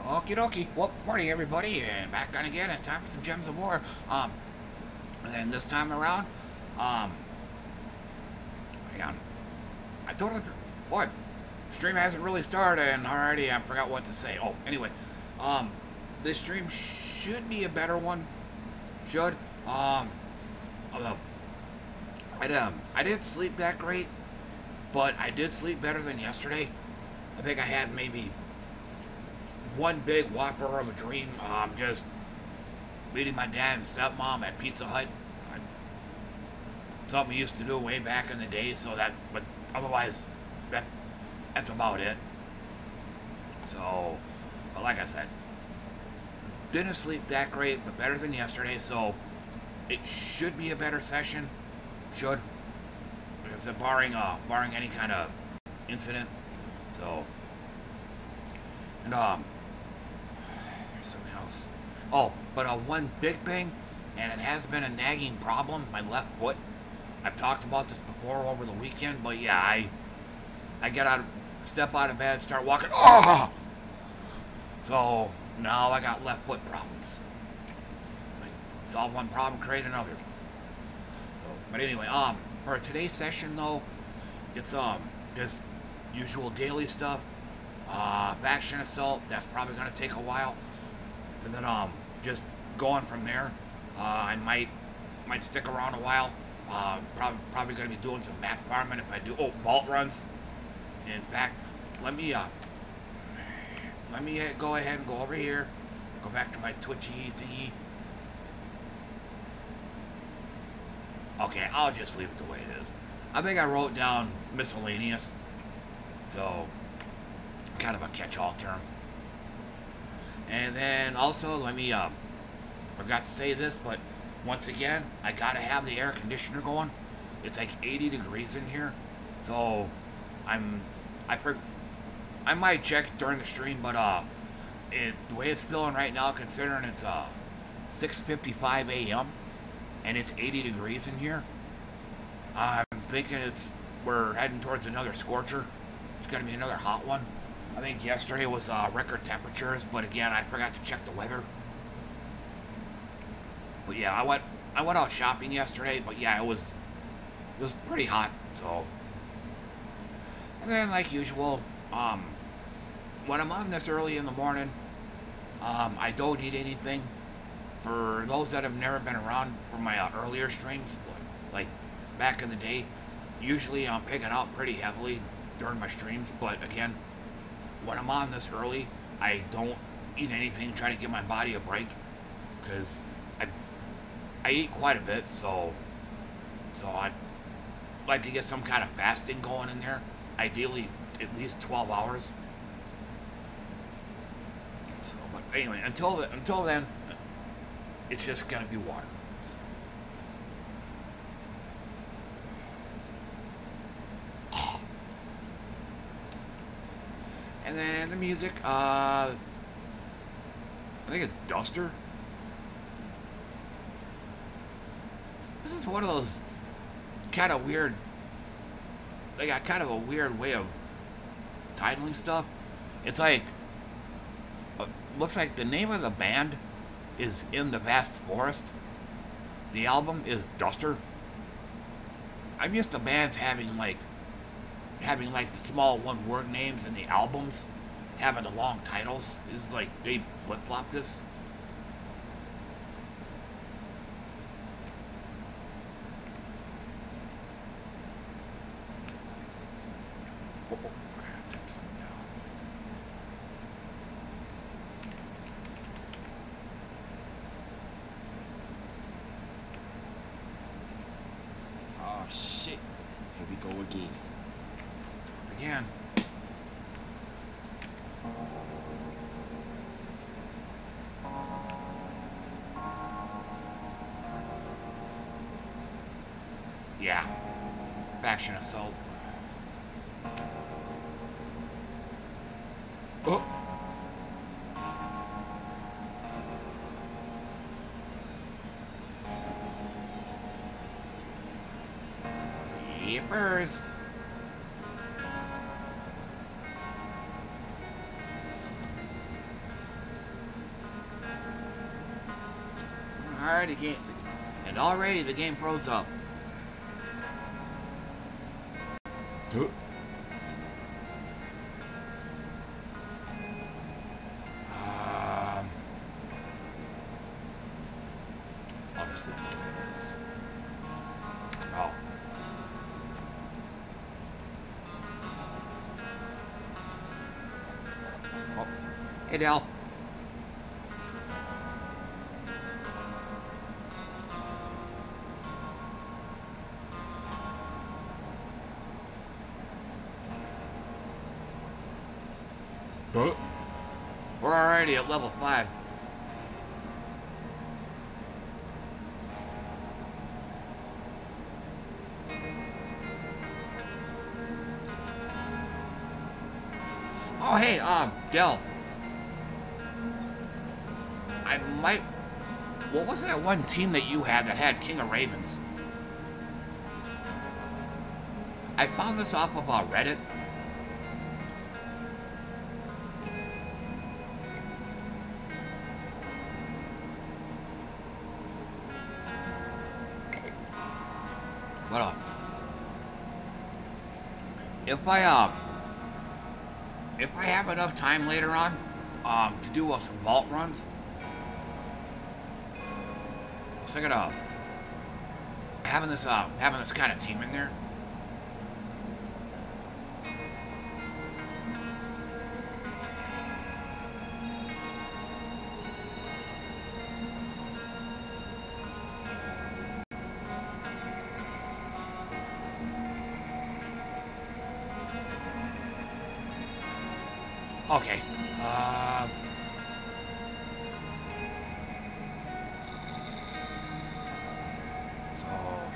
Okie dokie. Well, morning everybody, and back on again, and time for some Gems of War. And then this time around, hang on. I totally, what? Stream hasn't really started, and already I forgot what to say. Oh, anyway, this stream should be a better one. Should. Although, I didn't sleep that great, but I did sleep better than yesterday. I think I had maybe one big whopper of a dream. Just meeting my dad and stepmom at Pizza Hut. Something we used to do way back in the day. So that, but otherwise, that's about it. So, but like I said, didn't sleep that great, but better than yesterday. So it should be a better session. Should, like I said, barring any kind of incident. So, and there's something else. Oh, but one big thing, and it has been a nagging problem, my left foot. I've talked about this before over the weekend, but yeah, I step out of bed, start walking. Oh! So now I got left foot problems. It's like solve one problem, create another. So, but anyway, for today's session though, it's just usual daily stuff. Faction assault, that's probably gonna take a while. And then just going from there. I might stick around a while. Probably gonna be doing some map farming if I do. Oh, vault runs. In fact, let me go ahead and go over here. Go back to my Twitchy thingy. Okay, I'll just leave it the way it is. I think I wrote down miscellaneous. So, kind of a catch-all term. And then also, let me, forgot to say this, but once again, I gotta have the air conditioner going. It's like 80 degrees in here. So, I might check during the stream, but, the way it's feeling right now, considering it's, 6:55 a.m., and it's 80 degrees in here, I'm thinking we're heading towards another scorcher. It's gonna be another hot one. I think yesterday was record temperatures, but again, I forgot to check the weather. But yeah, I went out shopping yesterday, but yeah, it was pretty hot. So, and then like usual, when I'm on this early in the morning, I don't eat anything. For those that have never been around from my earlier streams, like back in the day, usually I'm picking out pretty heavily during my streams, but again, when I'm on this early, I don't eat anything, try to give my body a break, because I eat quite a bit, so I'd like to get some kind of fasting going in there, ideally at least 12 hours. So, but anyway, until then, it's just gonna be water. And then the music, I think it's Duster. This is one of those kind of weird, they got kind of a weird way of titling stuff. It's like, looks like the name of the band is In the Vast Forest. The album is Duster. I'm used to bands having like the small one-word names in the albums, having the long titles. This is like they flip-flop this. Oh, I gotta take something down. Oh shit! Here we go again. Again. Yeah. Faction assault. Oh. Yippers. Alrighty, game. And already the game froze up. Duh. I'll just leave it the way it is. Oh. Oh. Hey, Dell. We're already at level 5. Oh, hey, Dell. I might... What was that one team that you had that had King of Ravens? I found this off of Reddit. But, if I have enough time later on, to do some vault runs, I was thinking of having this kind of team in there. Okay. So.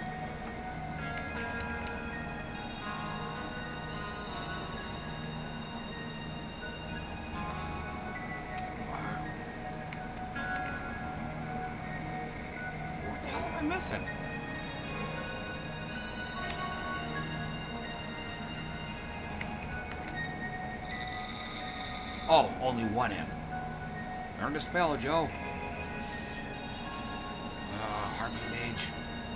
Wow. What the hell am I missing? Oh, only one M. Learn to spell, Joe. Harpy Mage.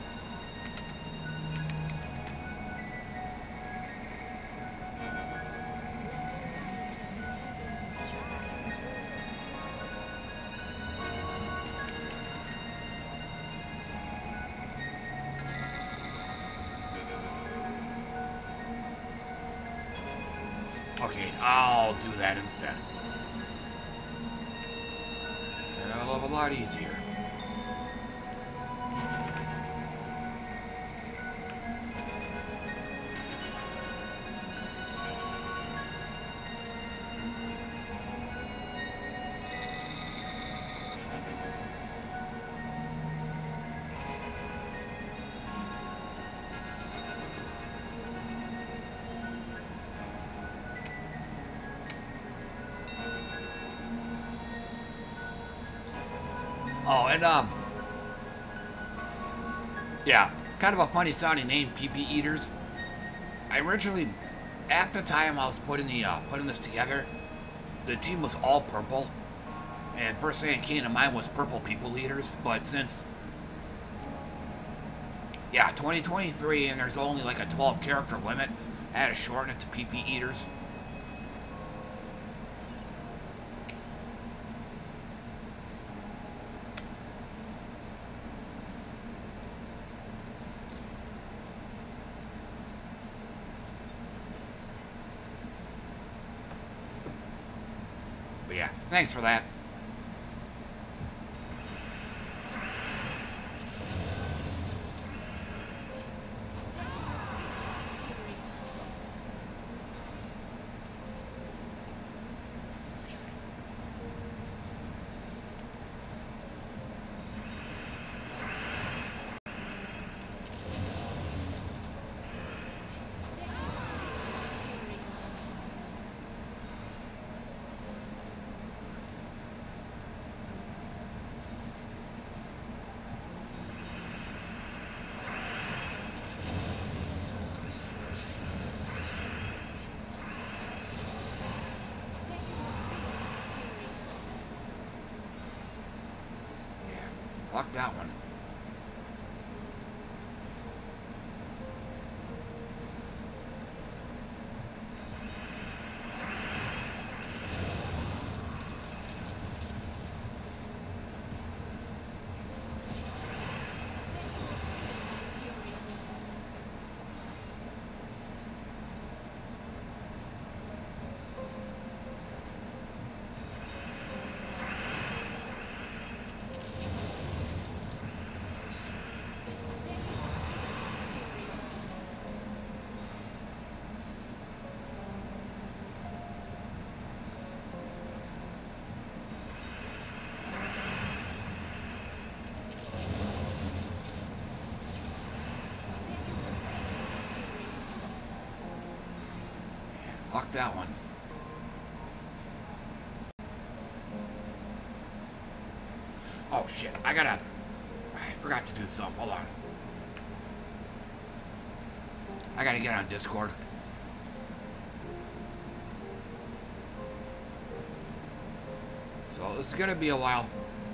Okay, I'll do that instead. A hell of a lot easier. Oh, and yeah, kind of a funny sounding name, PP Eaters. I originally, at the time I was putting this together, the team was all purple, and first thing that came to mind was Purple People Eaters. But since, yeah, 2023, and there's only like a 12 character limit, I had to shorten it to PP Eaters. But yeah, thanks for that. Fuck that one. Fuck that one. Oh shit, I forgot to do something, hold on. I gotta get on Discord. So this is gonna be a while.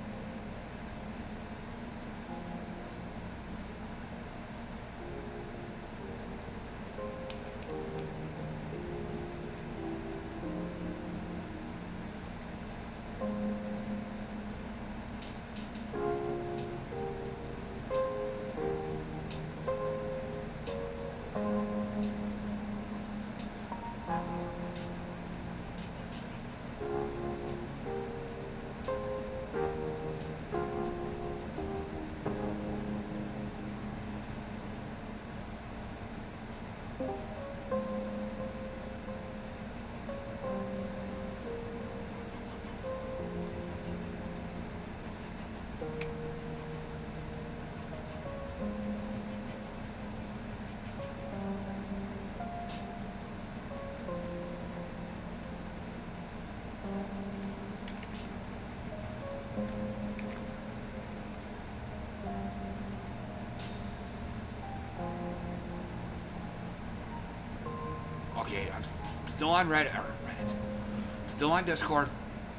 Okay, I'm still on Reddit. Still on Discord.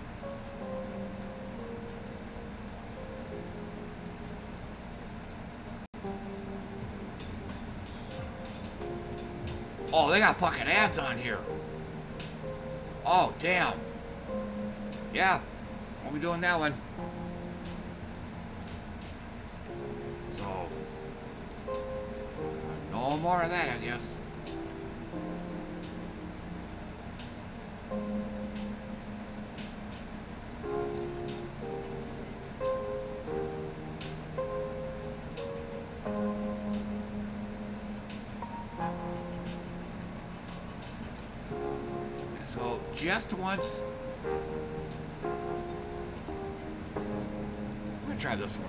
Oh, they got fucking ads on here. Oh, damn. Yeah, won't be doing that one. So, no more of that, I guess. So, just once. I'm gonna try this one.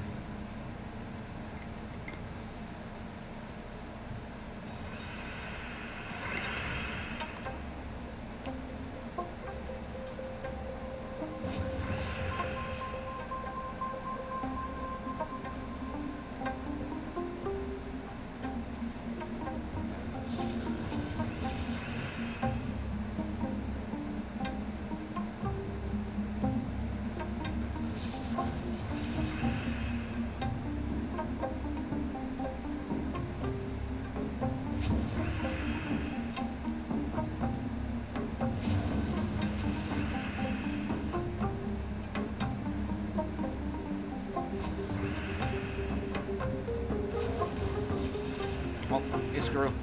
Oh, it's girl.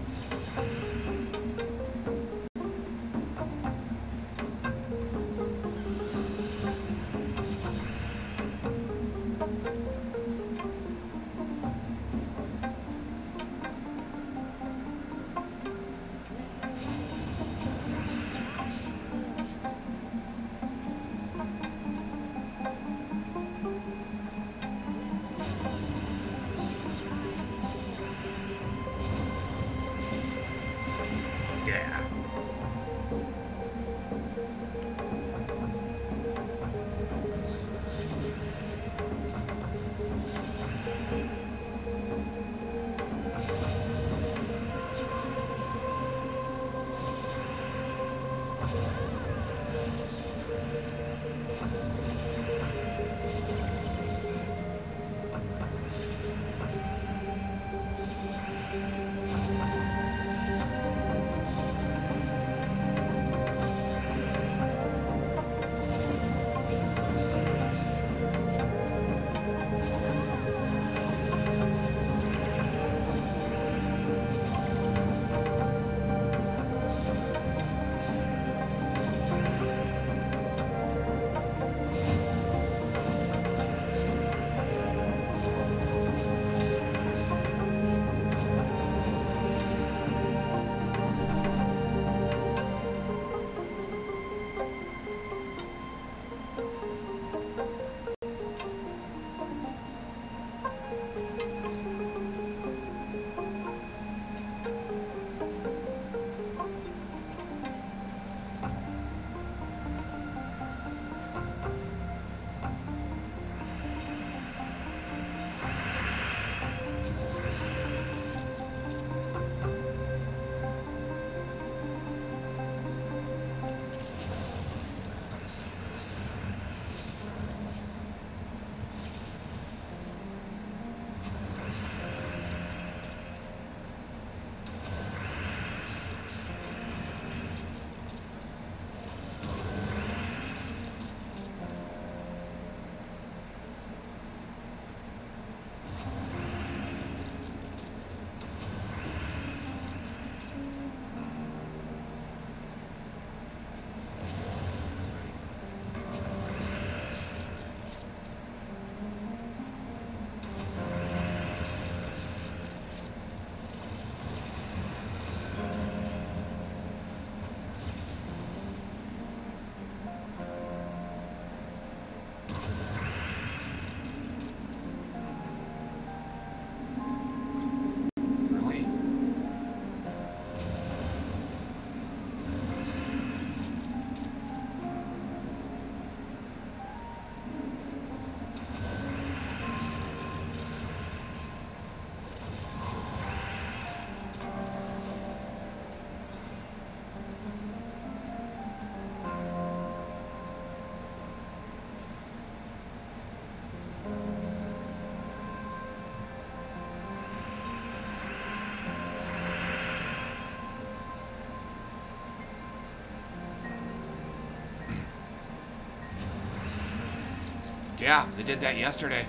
Yeah, they did that yesterday.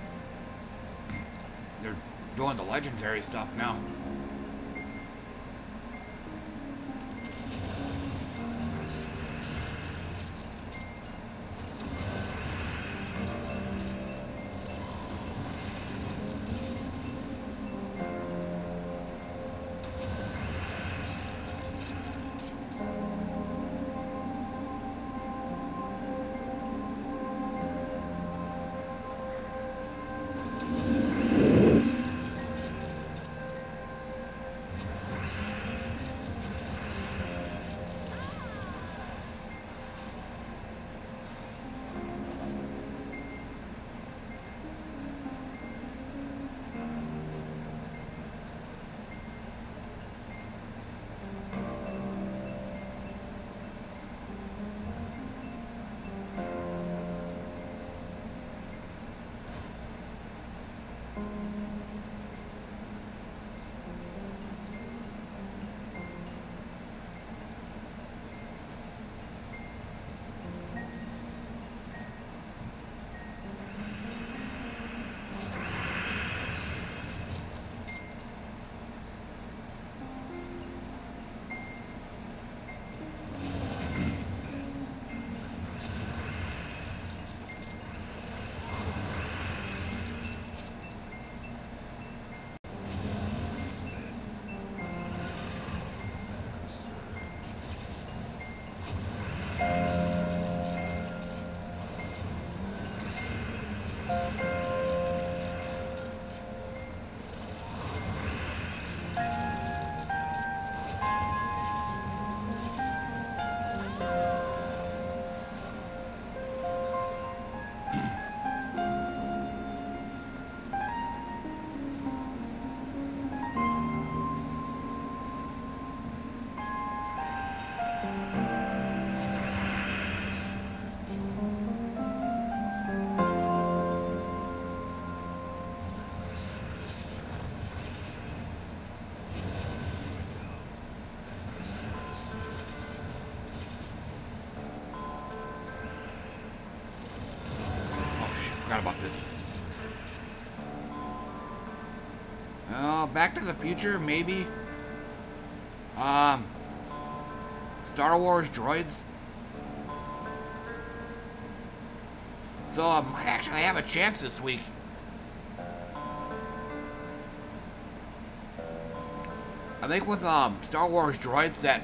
They're doing the legendary stuff now. About this. Back to the Future, maybe. Star Wars droids. So I might actually have a chance this week. I think with Star Wars droids, that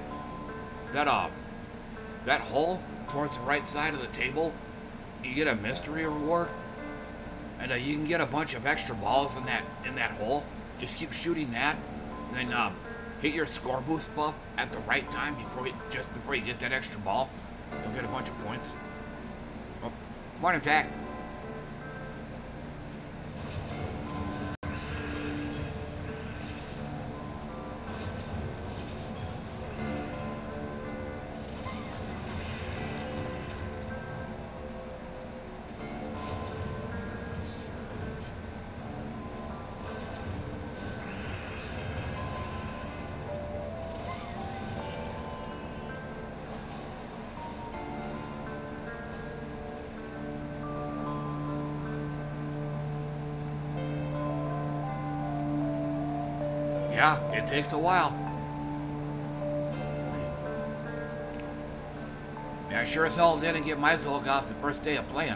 hole towards the right side of the table, you get a mystery reward. And you can get a bunch of extra balls in that hole. Just keep shooting that, and then hit your score boost buff at the right time just before you get that extra ball. You'll get a bunch of points. Oh, morning, Jack. Yeah, it takes a while. Yeah, I sure as hell didn't get my Zolg off the first day of playing.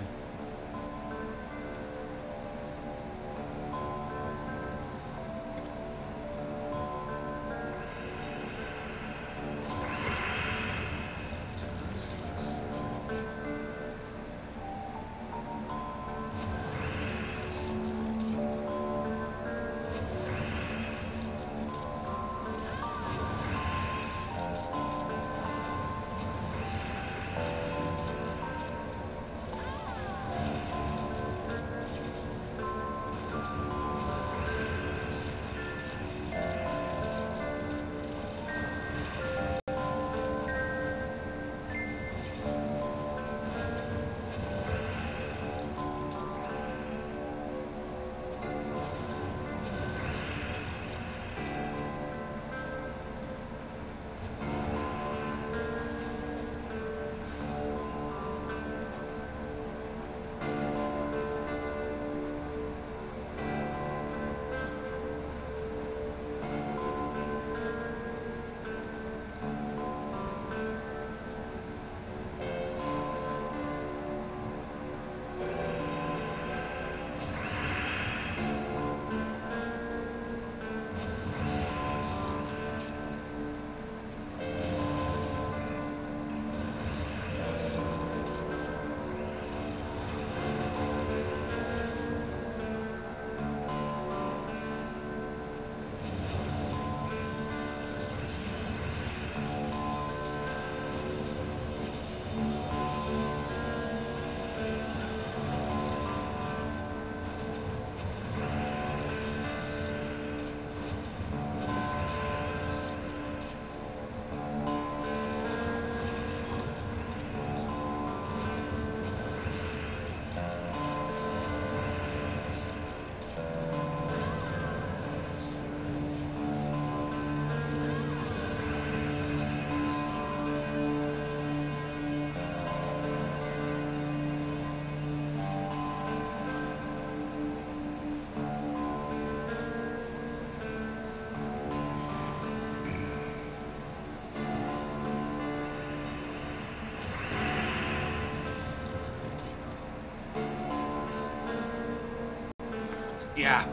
Yeah.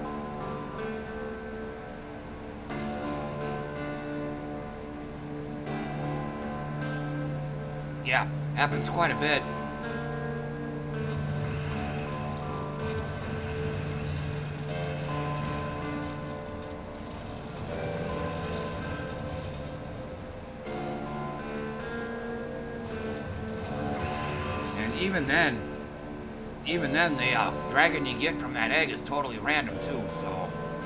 Yeah, happens quite a bit. And even then, the dragon you get from that egg is totally random too, so.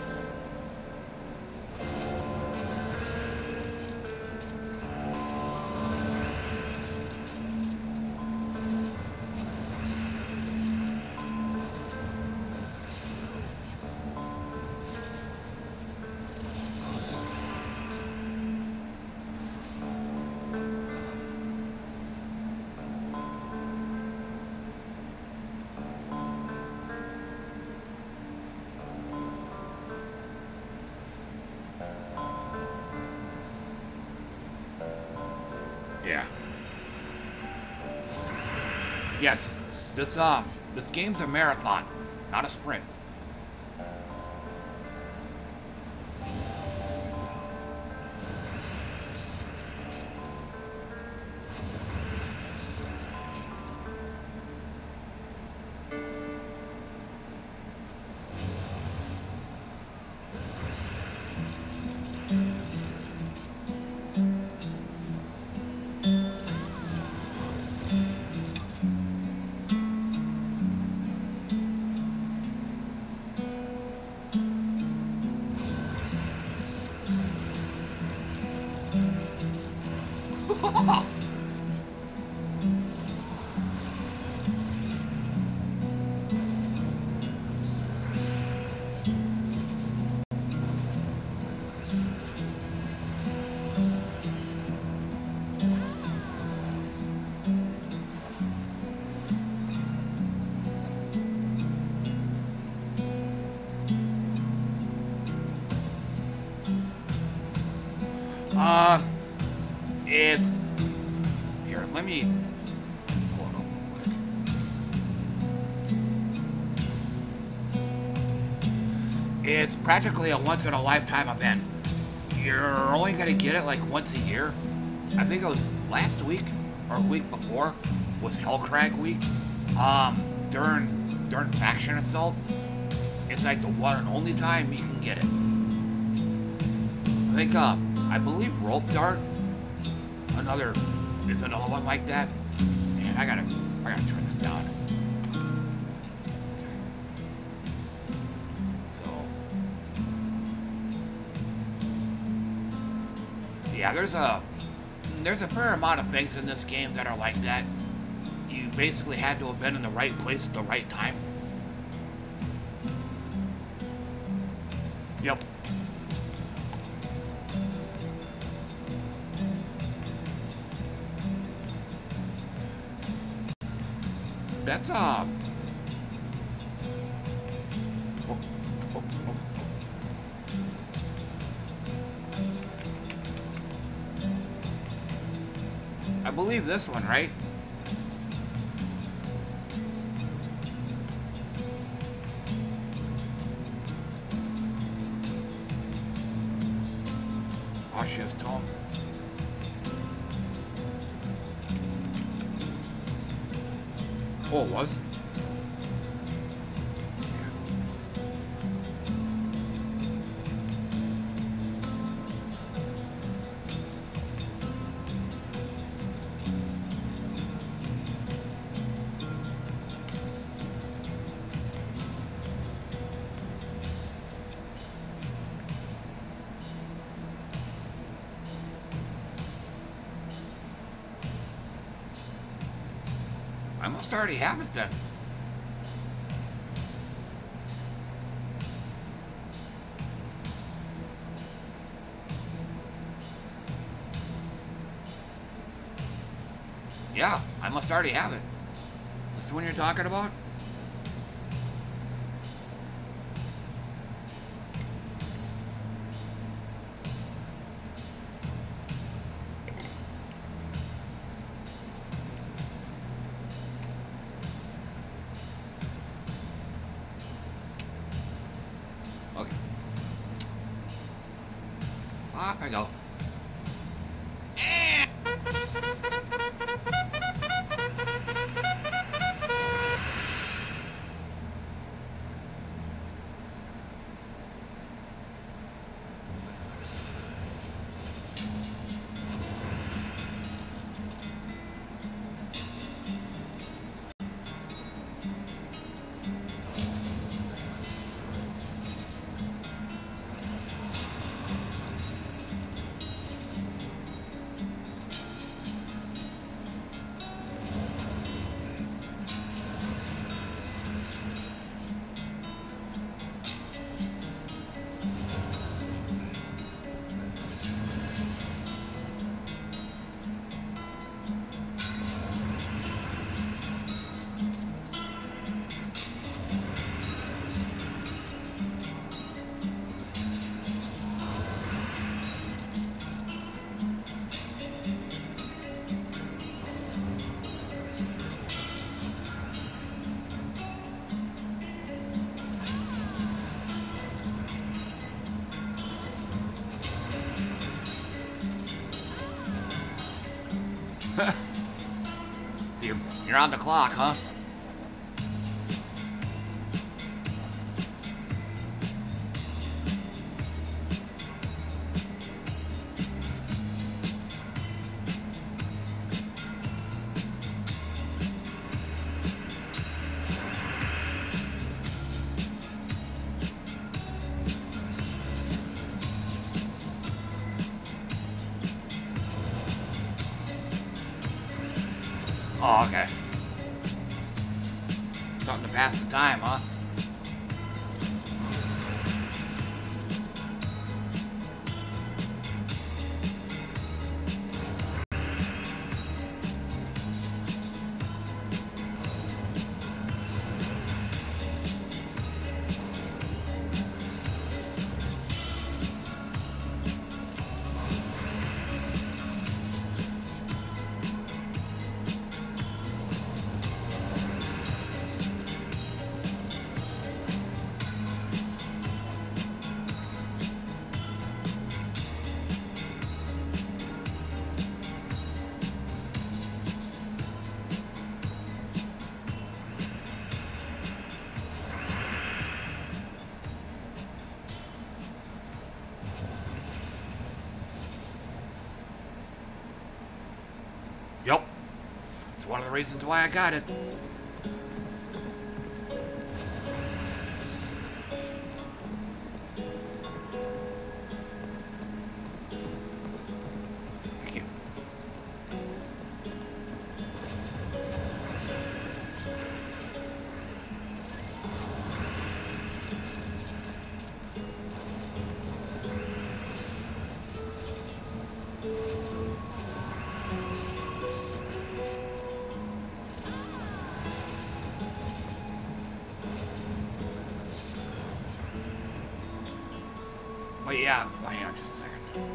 Yes, this game's a marathon, not a sprint. It's here. Let me pull it up real quick. It's practically a once-in-a-lifetime event. You're only gonna get it like once a year. I think it was last week or a week before was Hellcrag week. During Faction Assault, it's like the one and only time you can get it. I believe Rope Dart is another one like that. Man, I gotta turn this down. Okay. So yeah, there's a fair amount of things in this game that are like that. You basically had to have been in the right place at the right time. Yep. That's I believe this one, right? Ashia's Tome. Oh, it was? I must already have it then. Yeah, I must already have it. Is this the one you're talking about? I go. So you're on the clock, huh? Oh, okay. Something to pass the time, huh? Yep. It's one of the reasons why I got it. Thank you. But yeah, hang on just a second.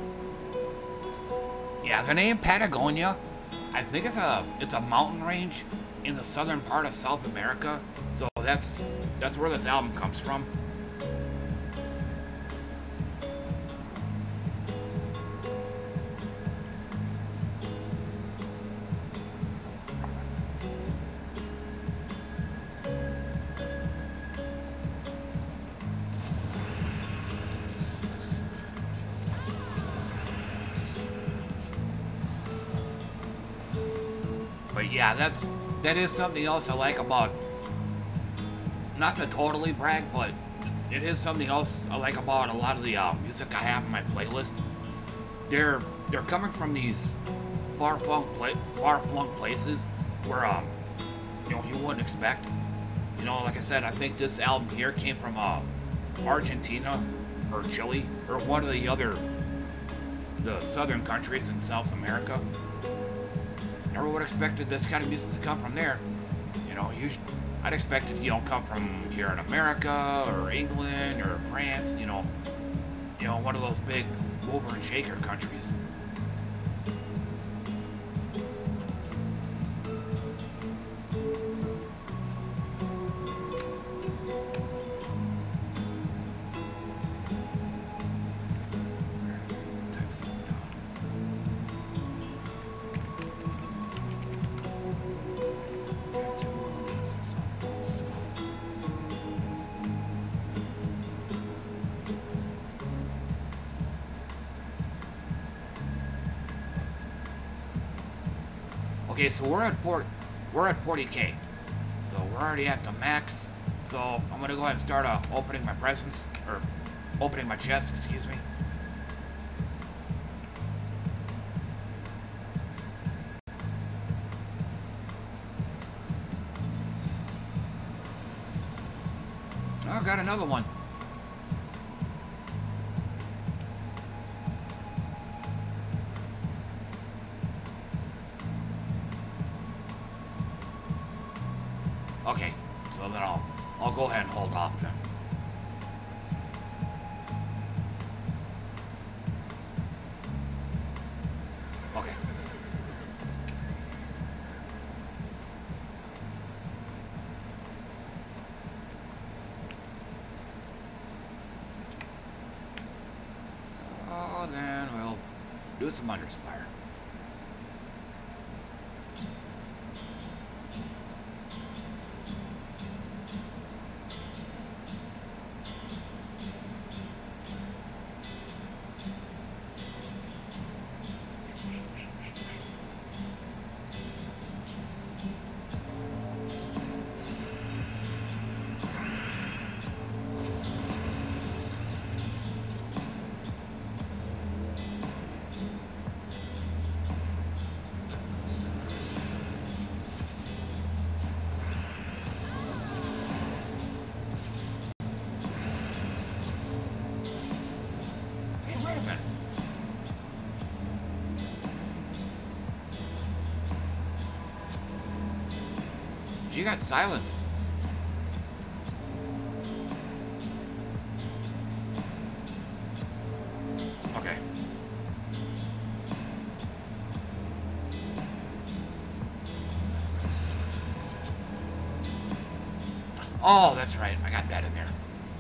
Yeah, the name Patagonia, I think it's a mountain range in the southern part of South America. So that's where this album comes from. But yeah, that is something else I like about, not to totally brag, but it is something else I like about a lot of the music I have in my playlist. They're coming from these far-flung places where you know, you wouldn't expect. You know, like I said, I think this album here came from Argentina or Chile or one of the southern countries in South America. Never would have expected this kind of music to come from there. You know, I'd expect it, you know, come from here in America or England or France, you know, one of those big mover and shaker countries. Type C. Okay, so we're at 40K. So we're already at the max. So I'm gonna go ahead and start opening my presents, or opening my chest, excuse me. Oh, got another one. Okay, so then I'll go ahead and hold off then. Okay. So then we'll do some Underspire. She got silenced. Okay. Oh, that's right. I got that in there.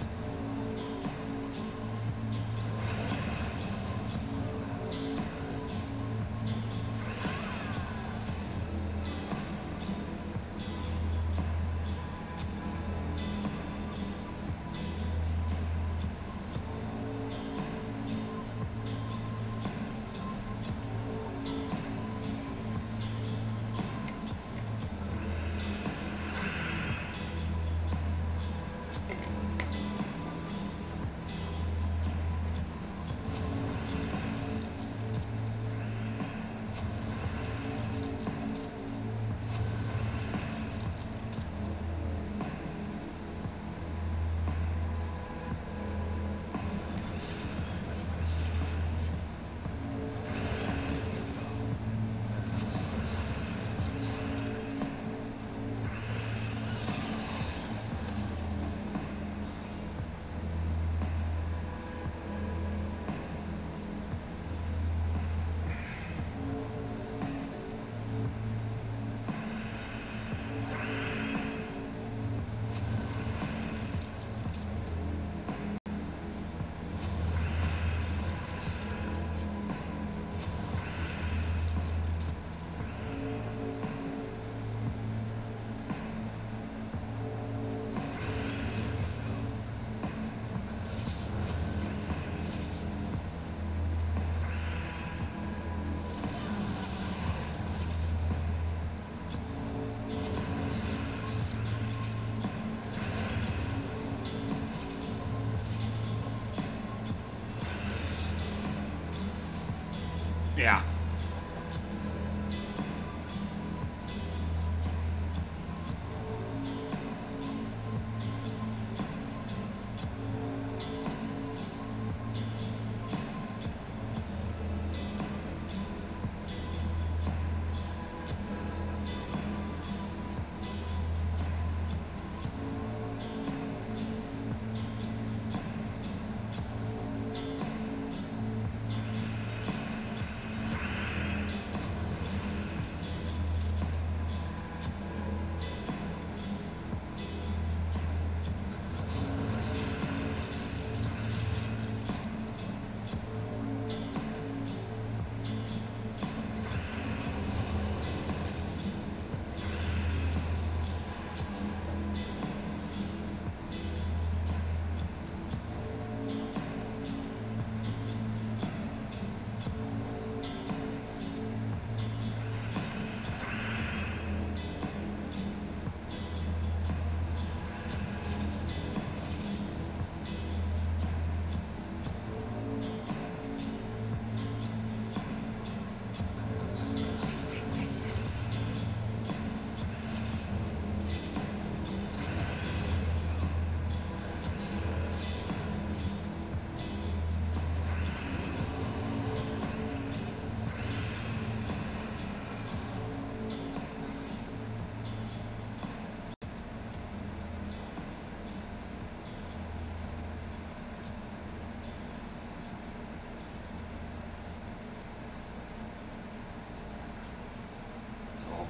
Yeah.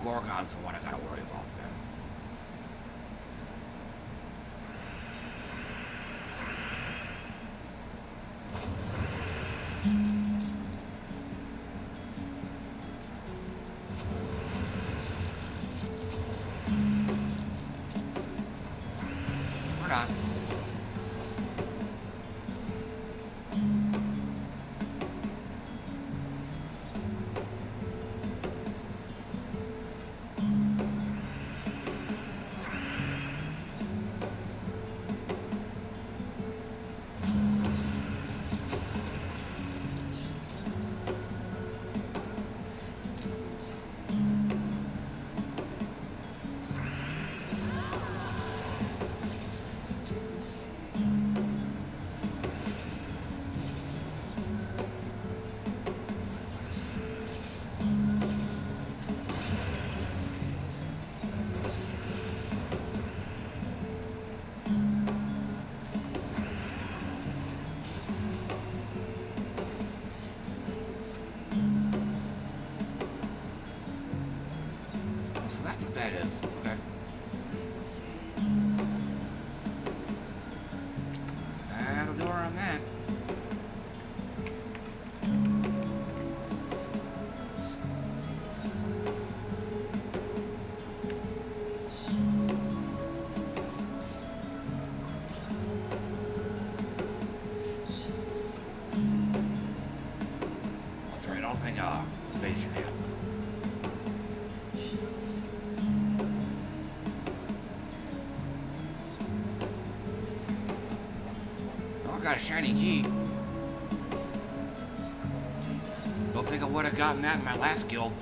Gorgon's the one I gotta worry about then. Hold on. That's what that is. Okay. That'll do her on that. That's right. I don't think invasion happened. Got a shiny key. Don't think I would have gotten that in my last guild.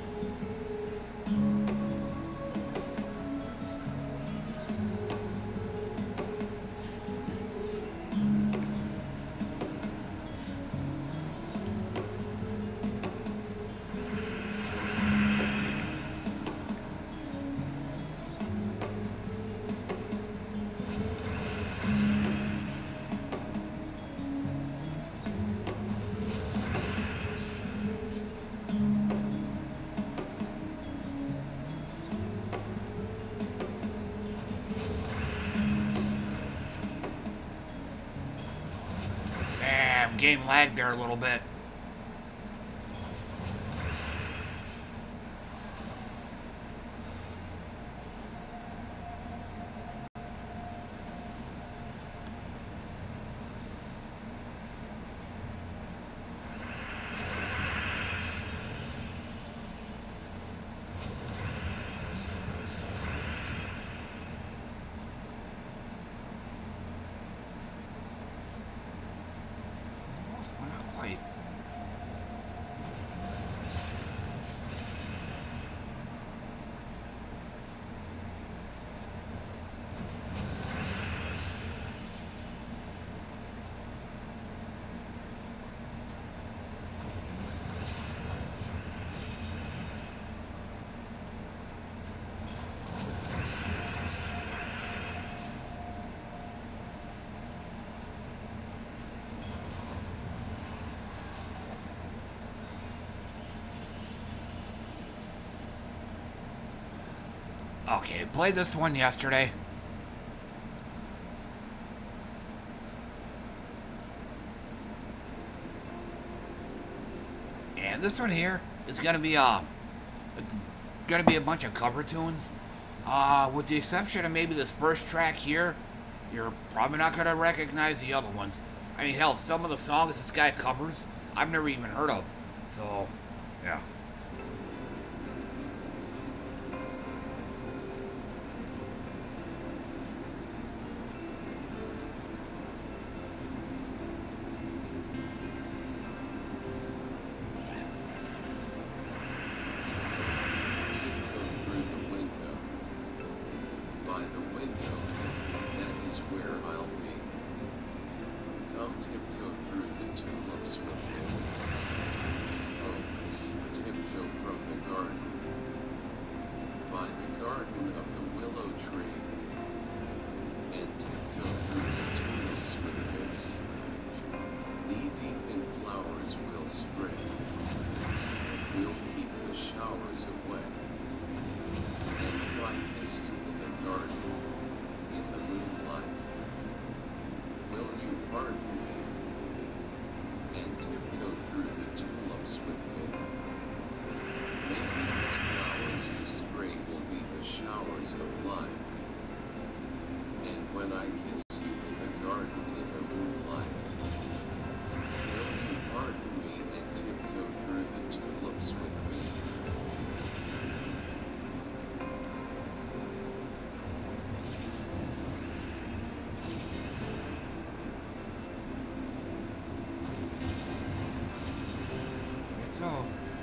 Game lagged there a little bit. Okay, played this one yesterday. And this one here is gonna be a bunch of cover tunes. With the exception of maybe this first track here, you're probably not gonna recognize the other ones. I mean, hell, some of the songs this guy covers, I've never even heard of. So, yeah. I kiss you in the garden in the moonlight? Will you pardon me and tiptoe through the tulips with me? It's all.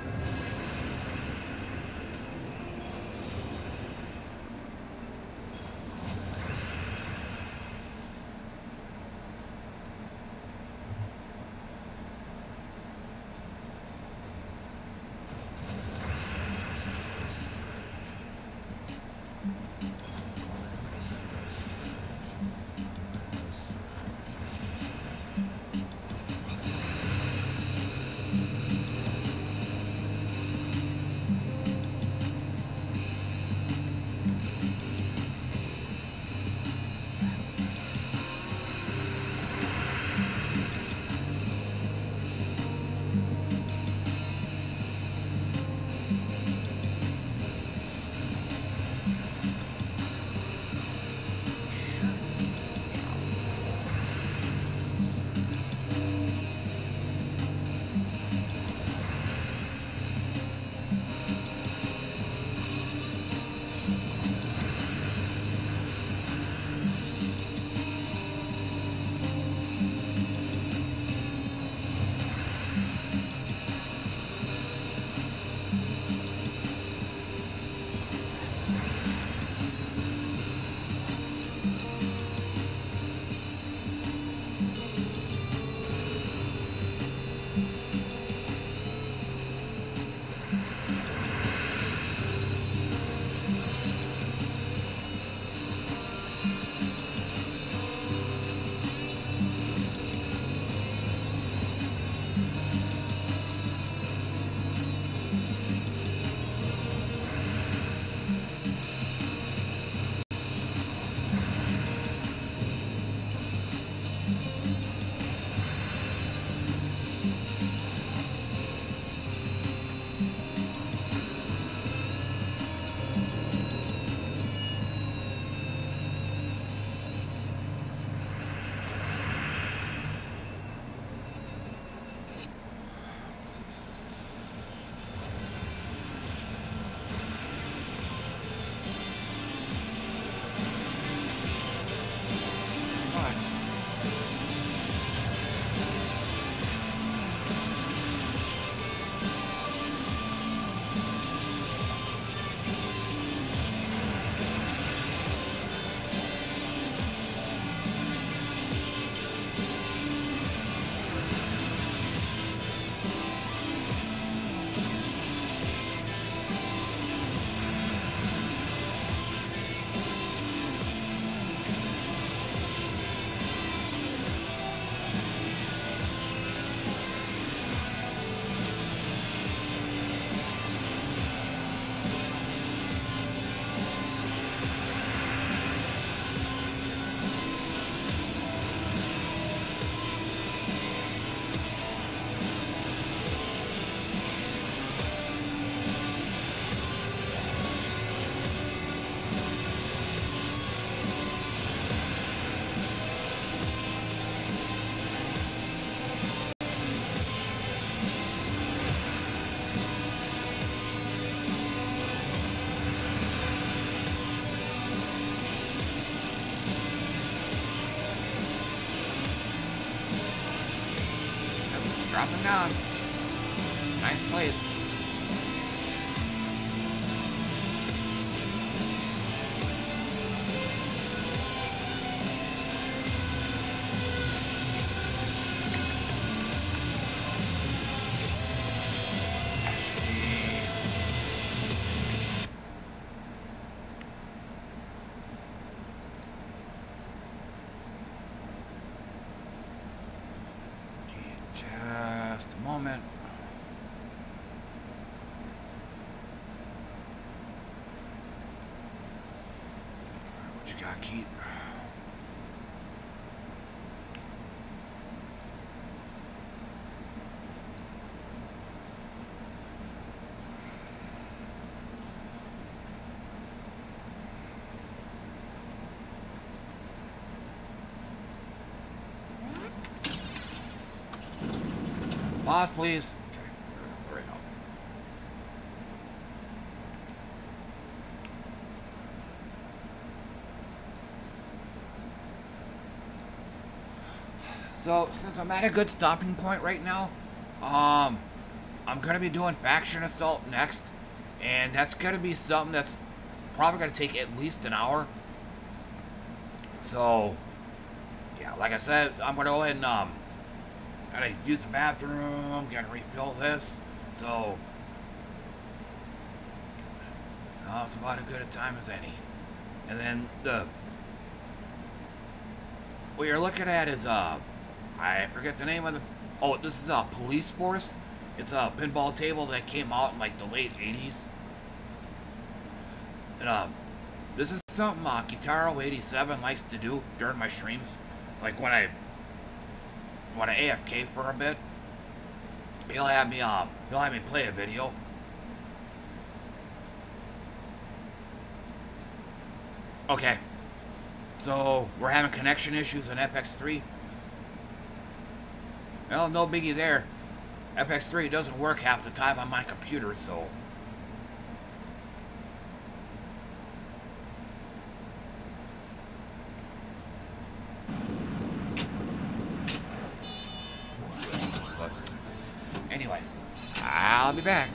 Dropping down. Nice place. Just a moment. What you got, Keith? Pause, please. Okay, there we go. So, since I'm at a good stopping point right now, I'm gonna be doing Faction Assault next, and that's gonna be something that's probably gonna take at least an hour. So, yeah, like I said, I'm gonna go ahead and gotta use the bathroom, gotta refill this. So, it's about as good a time as any. And then what you're looking at is I forget the name of the. Oh, this is a Police Force. It's a pinball table that came out in like the late 80s. And this is something Kitaro87 likes to do during my streams. Like when I AFK for a bit, he'll have me play a video. Okay. So we're having connection issues in FX3. Well, no biggie there. FX3 doesn't work half the time on my computer, so. But anyway, I'll be back.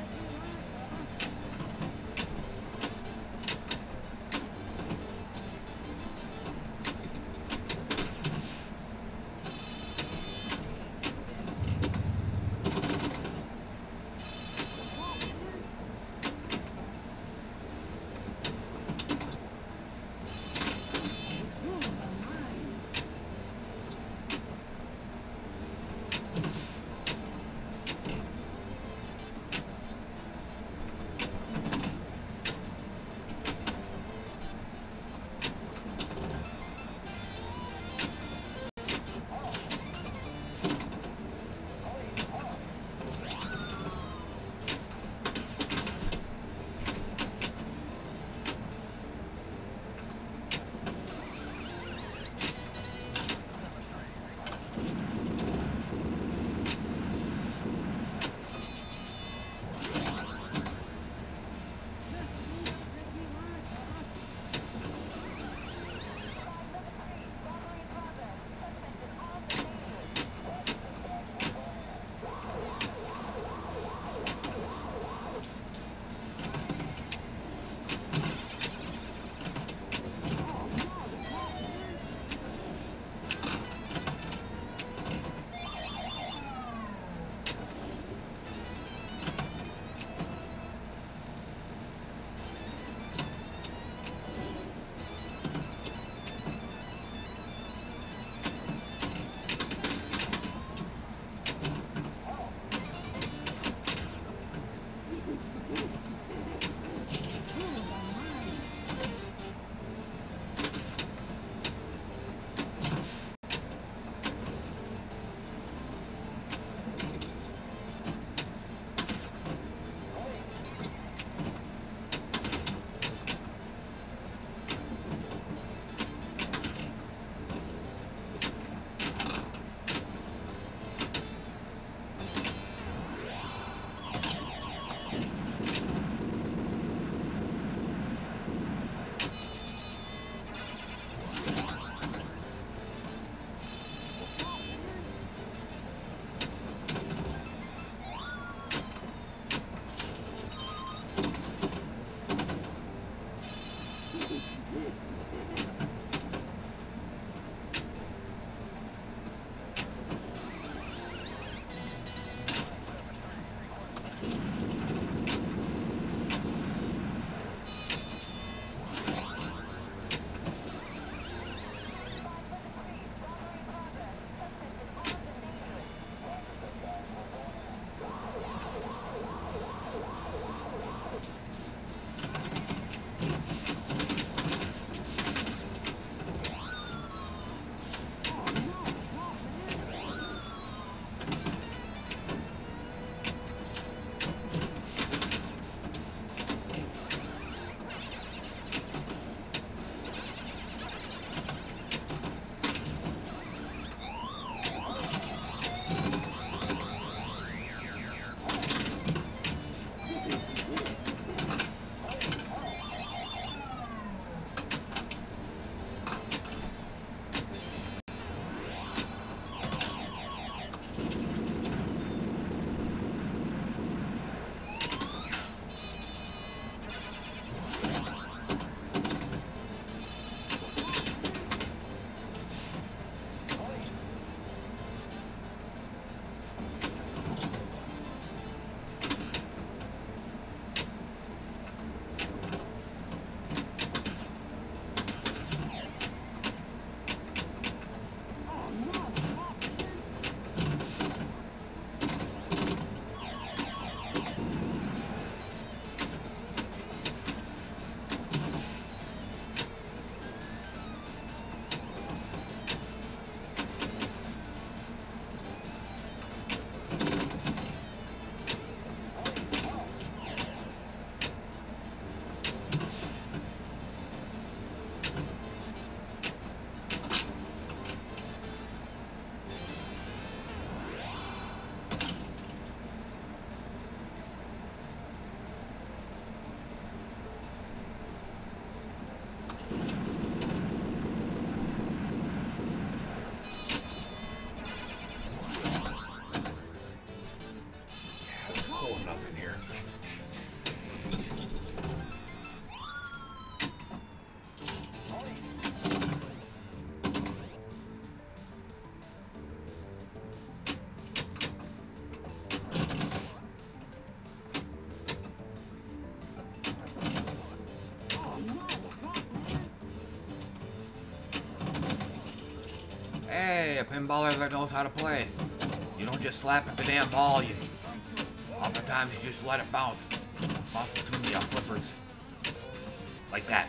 Hey, a pinballer that knows how to play. You don't just slap at the damn ball, oftentimes you just let it bounce. Bounce between the flippers. Like that.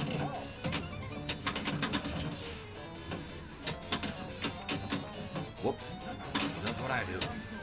Whoops. That's what I do.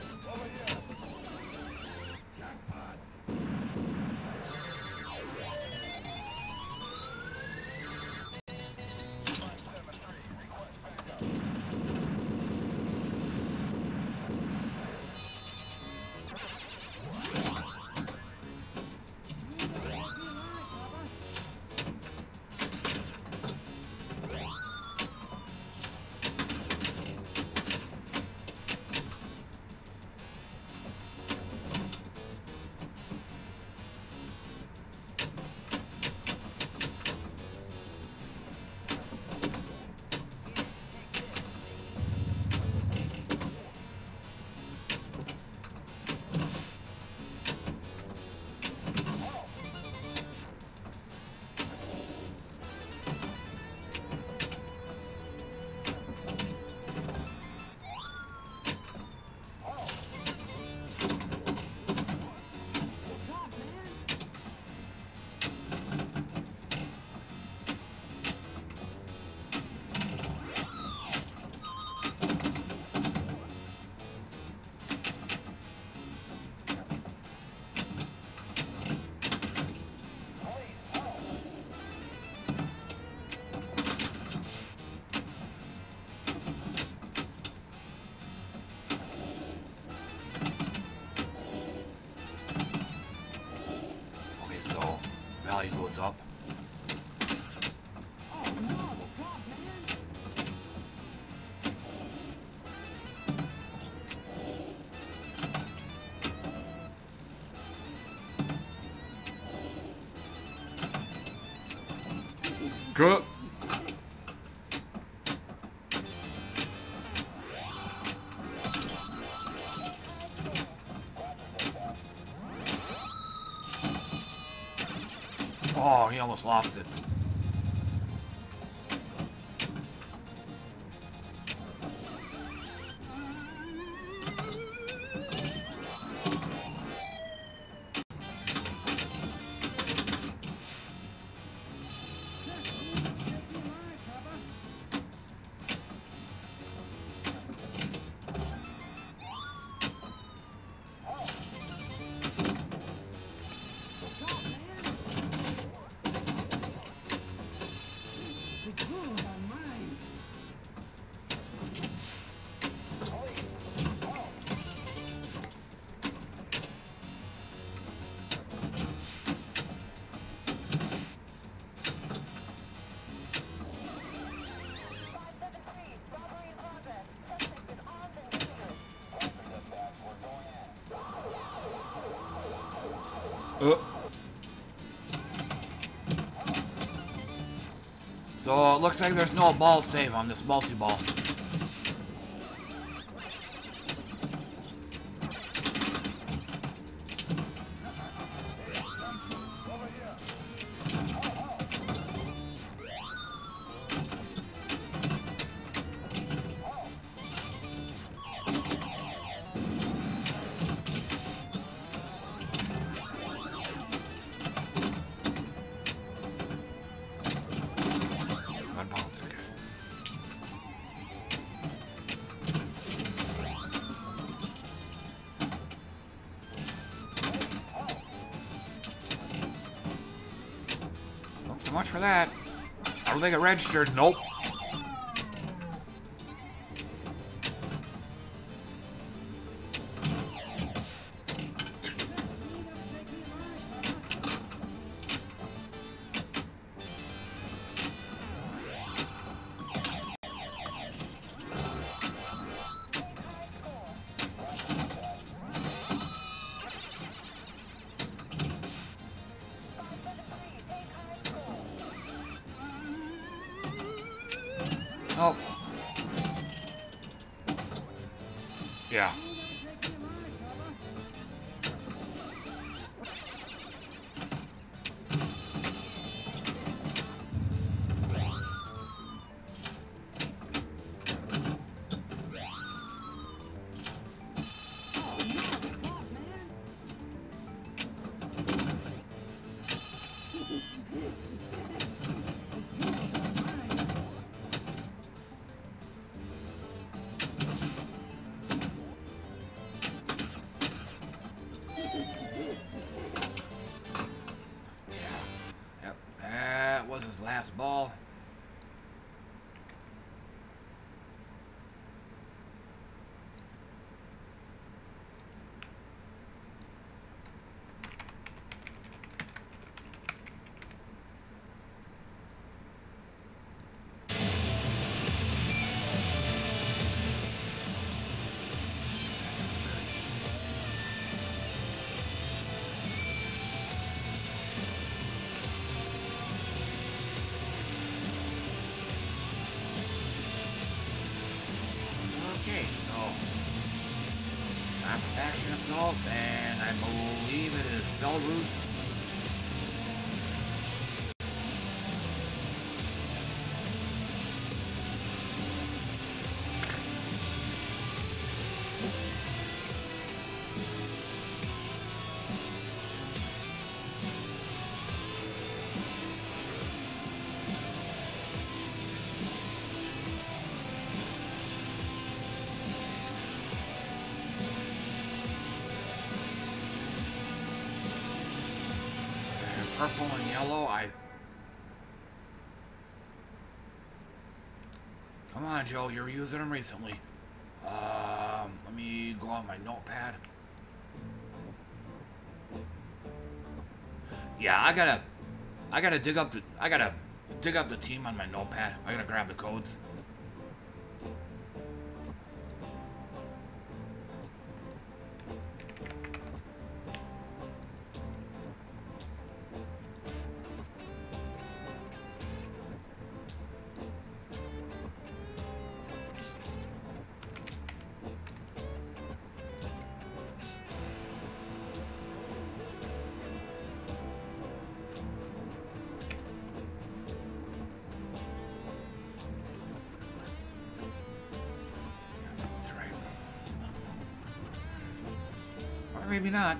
Value goes up. Good. Oh, he almost lost it. So it looks like there's no ball save on this multi-ball. Much for that. I don't think it registered. Nope. Oh. Yeah. last ball. Okay, so time for action assault, and I believe it is Fell Roost. Purple and yellow, Come on, Joe, you're using them recently. Let me go on my notepad. Yeah, I gotta dig up the team on my notepad. I gotta grab the codes. Or maybe not.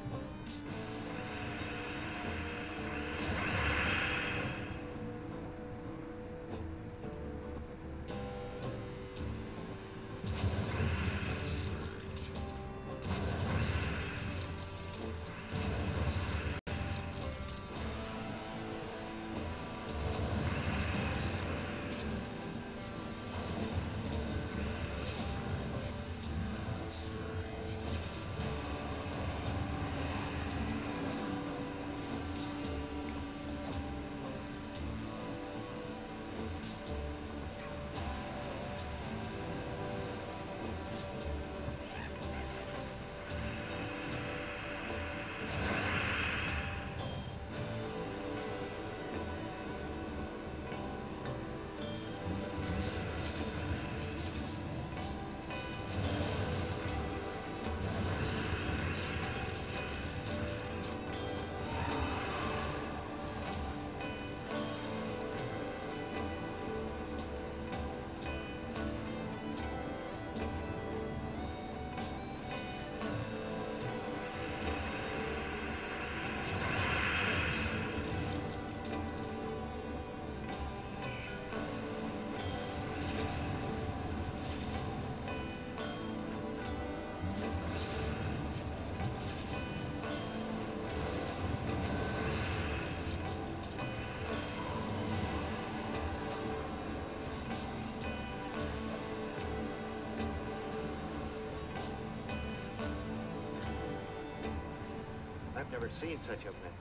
I've never seen such a mess.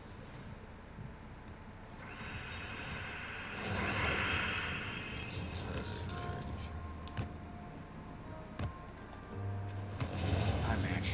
Hi, match.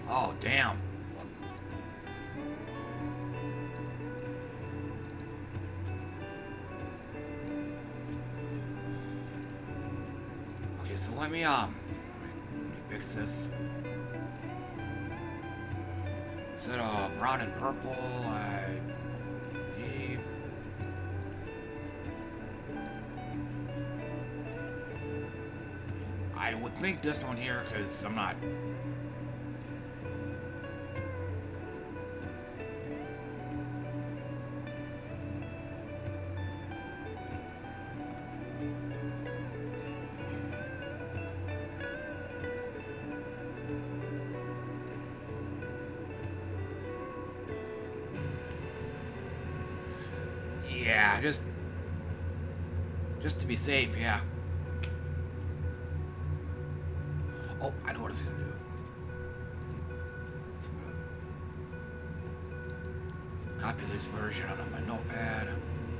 Oh, damn. Okay, so let me fix this. Instead of brown and purple, I believe. I would think this one here, because I'm not. Yeah, just to be safe, yeah. Oh, I know what it's gonna do. It's gonna copy this version on my notepad.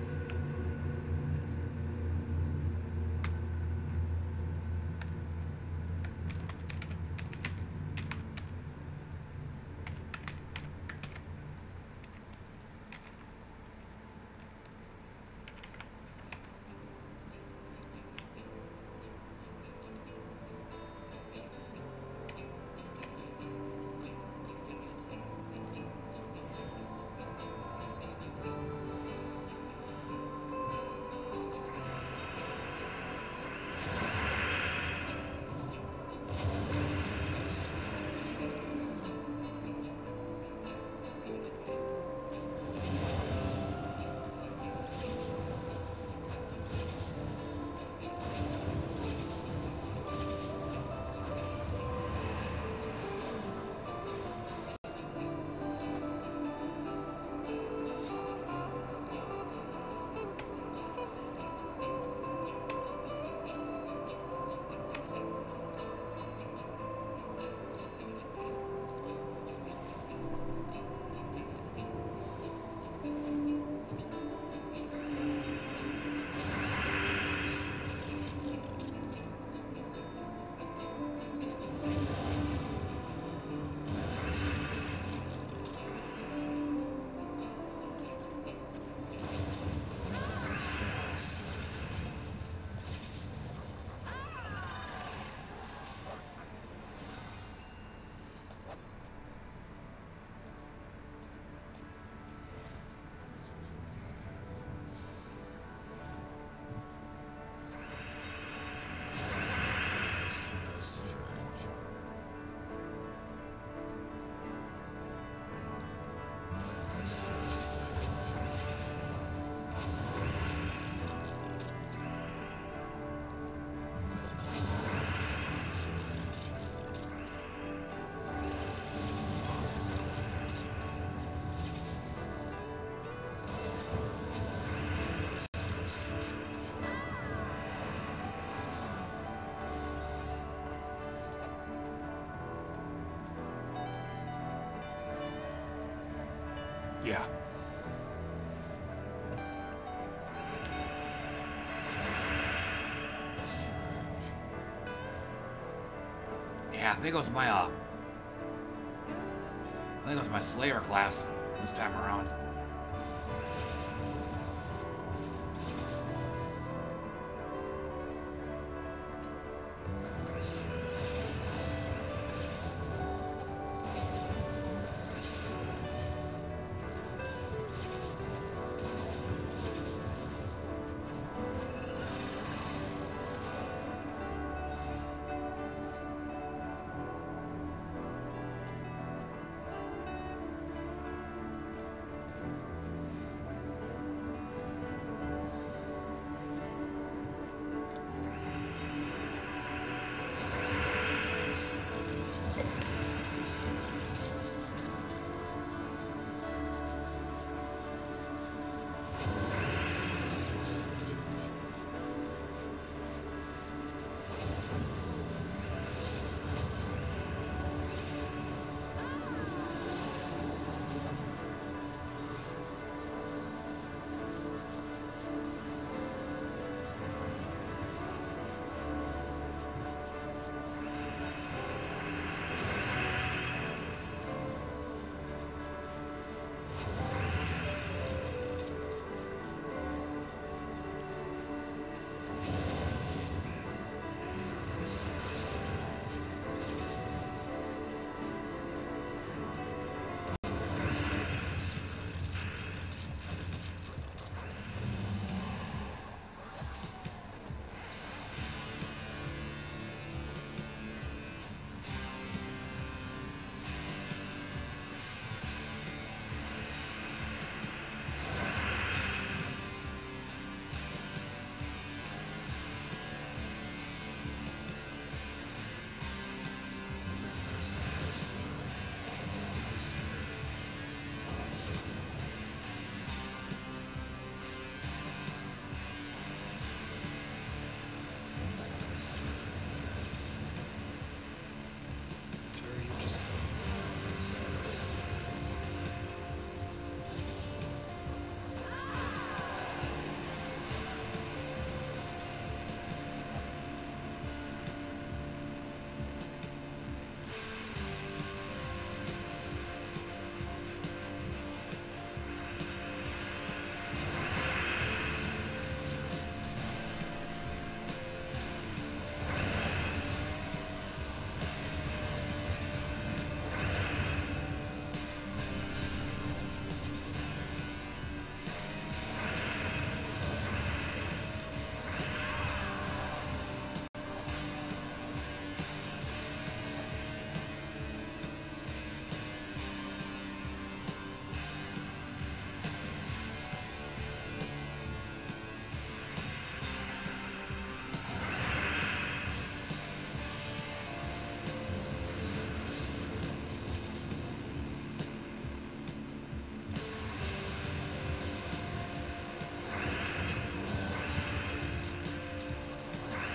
Yeah. Yeah, I think it was my Slayer class this time around.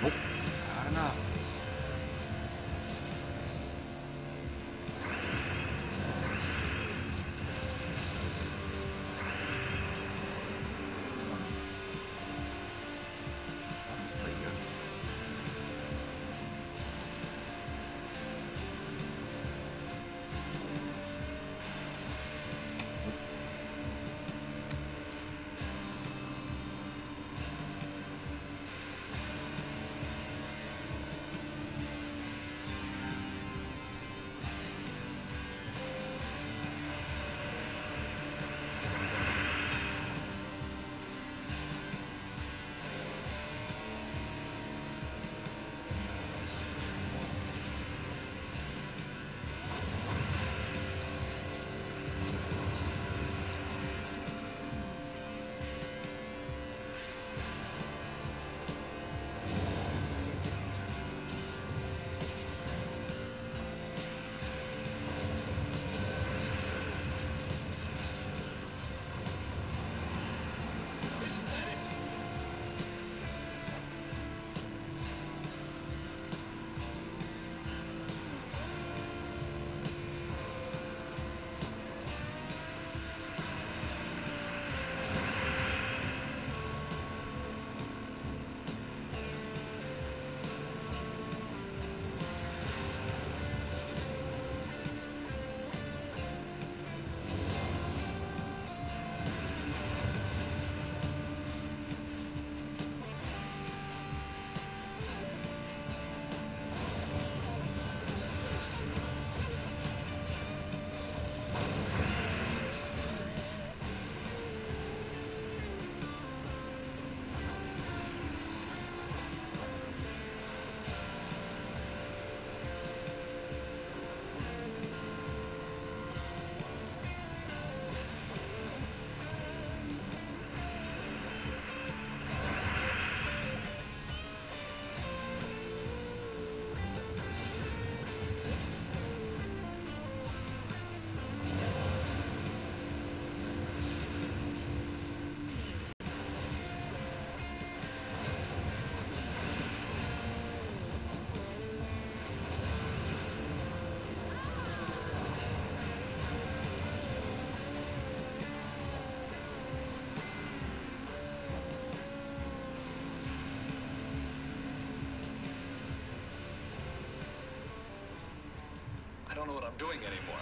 Nope, not enough. That's pretty good. I don't know what I'm doing anymore.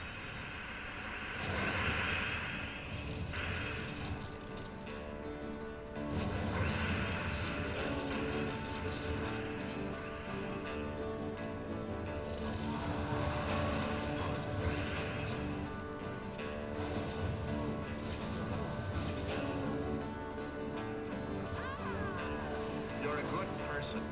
You're a good person.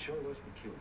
sure was peculiar.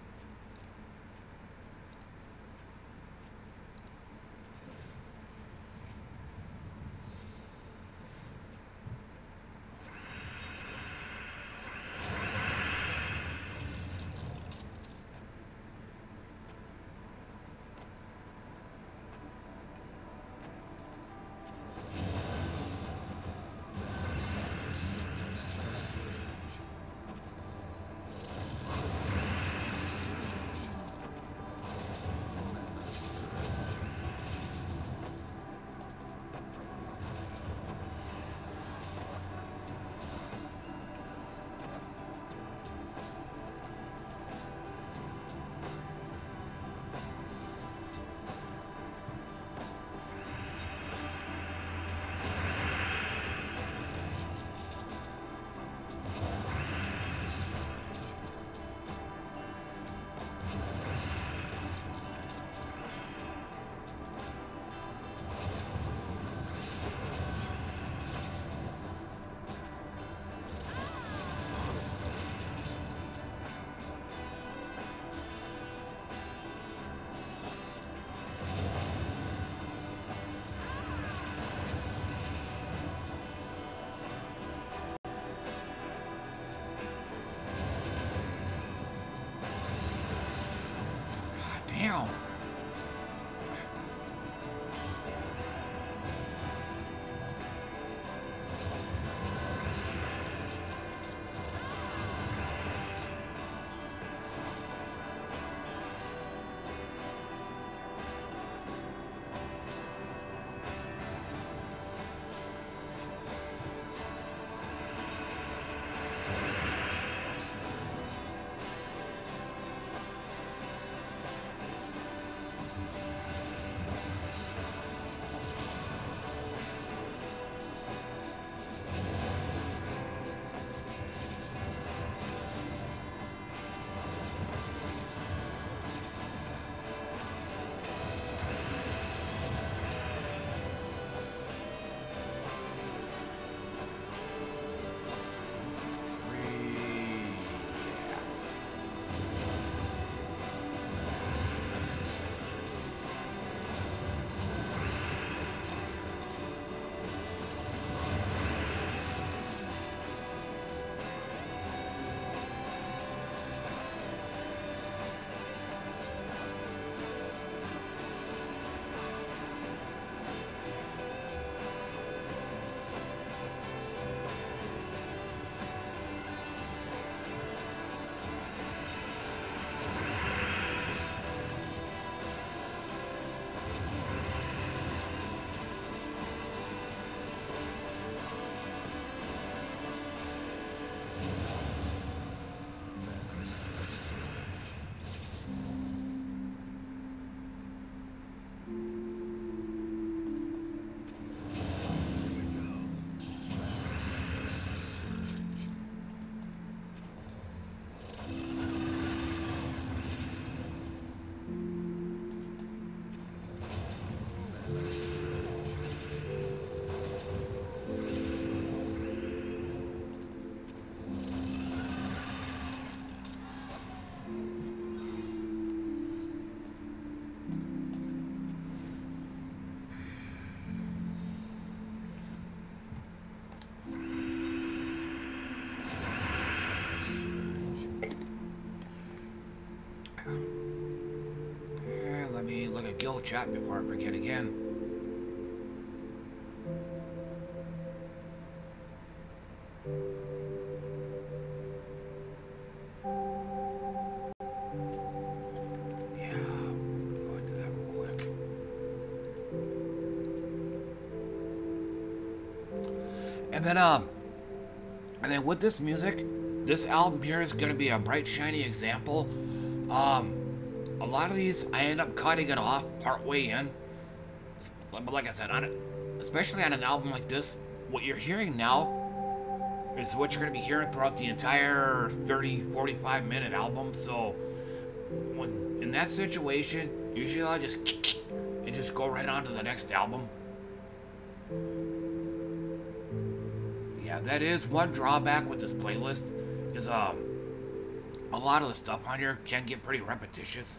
Damn. Let me look at guild chat before I forget again. Yeah, I'm gonna go into that real quick. And then with this music, this album here is gonna be a bright, shiny example. A lot of these, I end up cutting it off partway in. But like I said, especially on an album like this, what you're hearing now is what you're going to be hearing throughout the entire 30, 45-minute album. So when in that situation, usually I'll just go right on to the next album. Yeah, that is one drawback with this playlist is a a lot of the stuff on here can get pretty repetitious.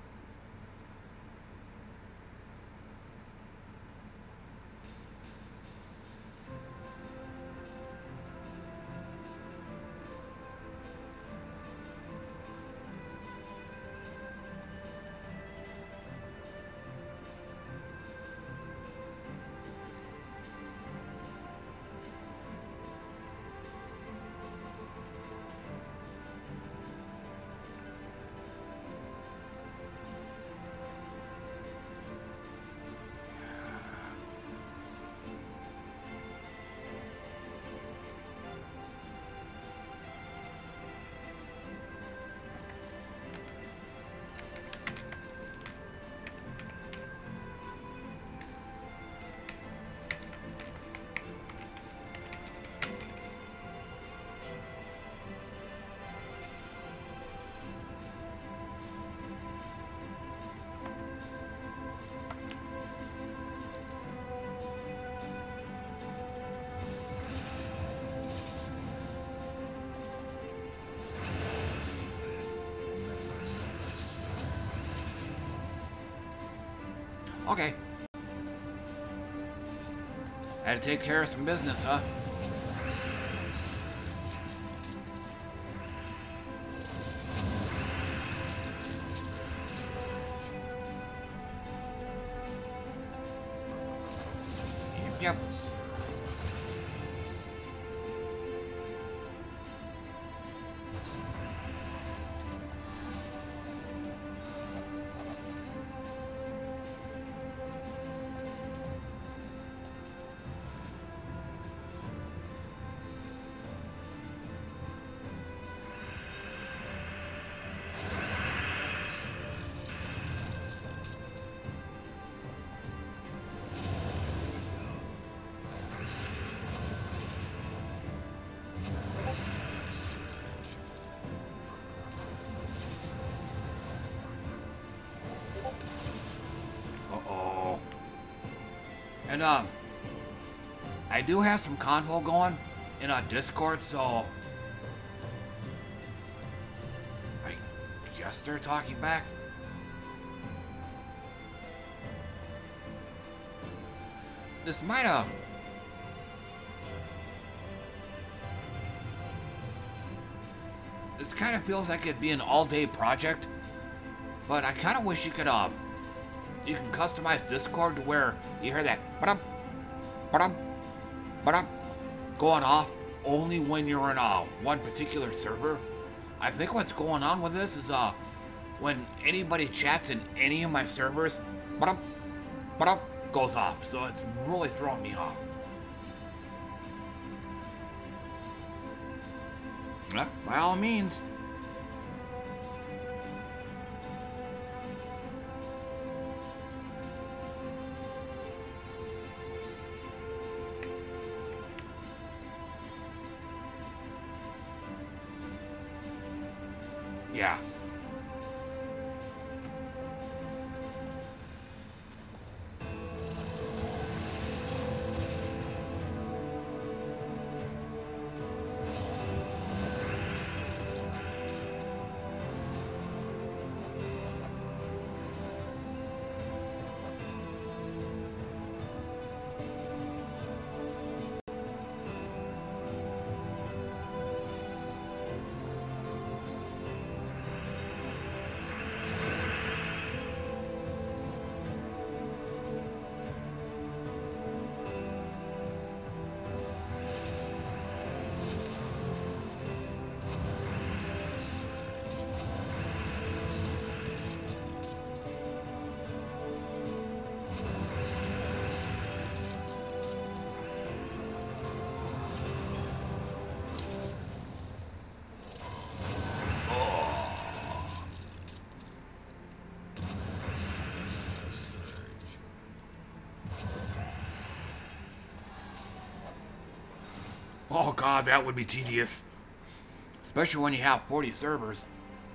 Okay. Had to take care of some business, huh? Yep. And I do have some convo going in Discord, so I guess they're talking back. This might this kind of feels like it'd be an all-day project, but I kind of wish you could you can customize Discord to where you hear that ba-dum, ba-dum, ba-dum, going off only when you're in one particular server. I think what's going on with this is when anybody chats in any of my servers, ba-dum, ba-dum, goes off. So it's really throwing me off. Yeah, by all means. Yeah. Oh god, that would be tedious. Especially when you have 40 servers.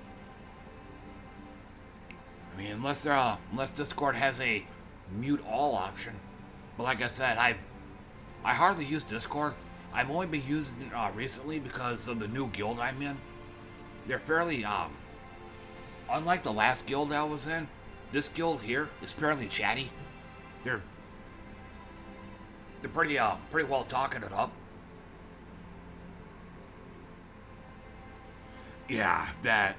I mean, unless Discord has a mute all option. But like I said, I hardly use Discord. I've only been using it recently because of the new guild I'm in. they're fairly unlike the last guild I was in. This guild here is fairly chatty. They're pretty well talking it up. Yeah, that's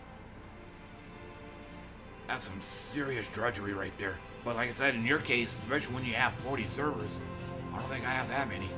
some serious drudgery right there. But like I said, in your case, especially when you have 40 servers, I don't think I have that many.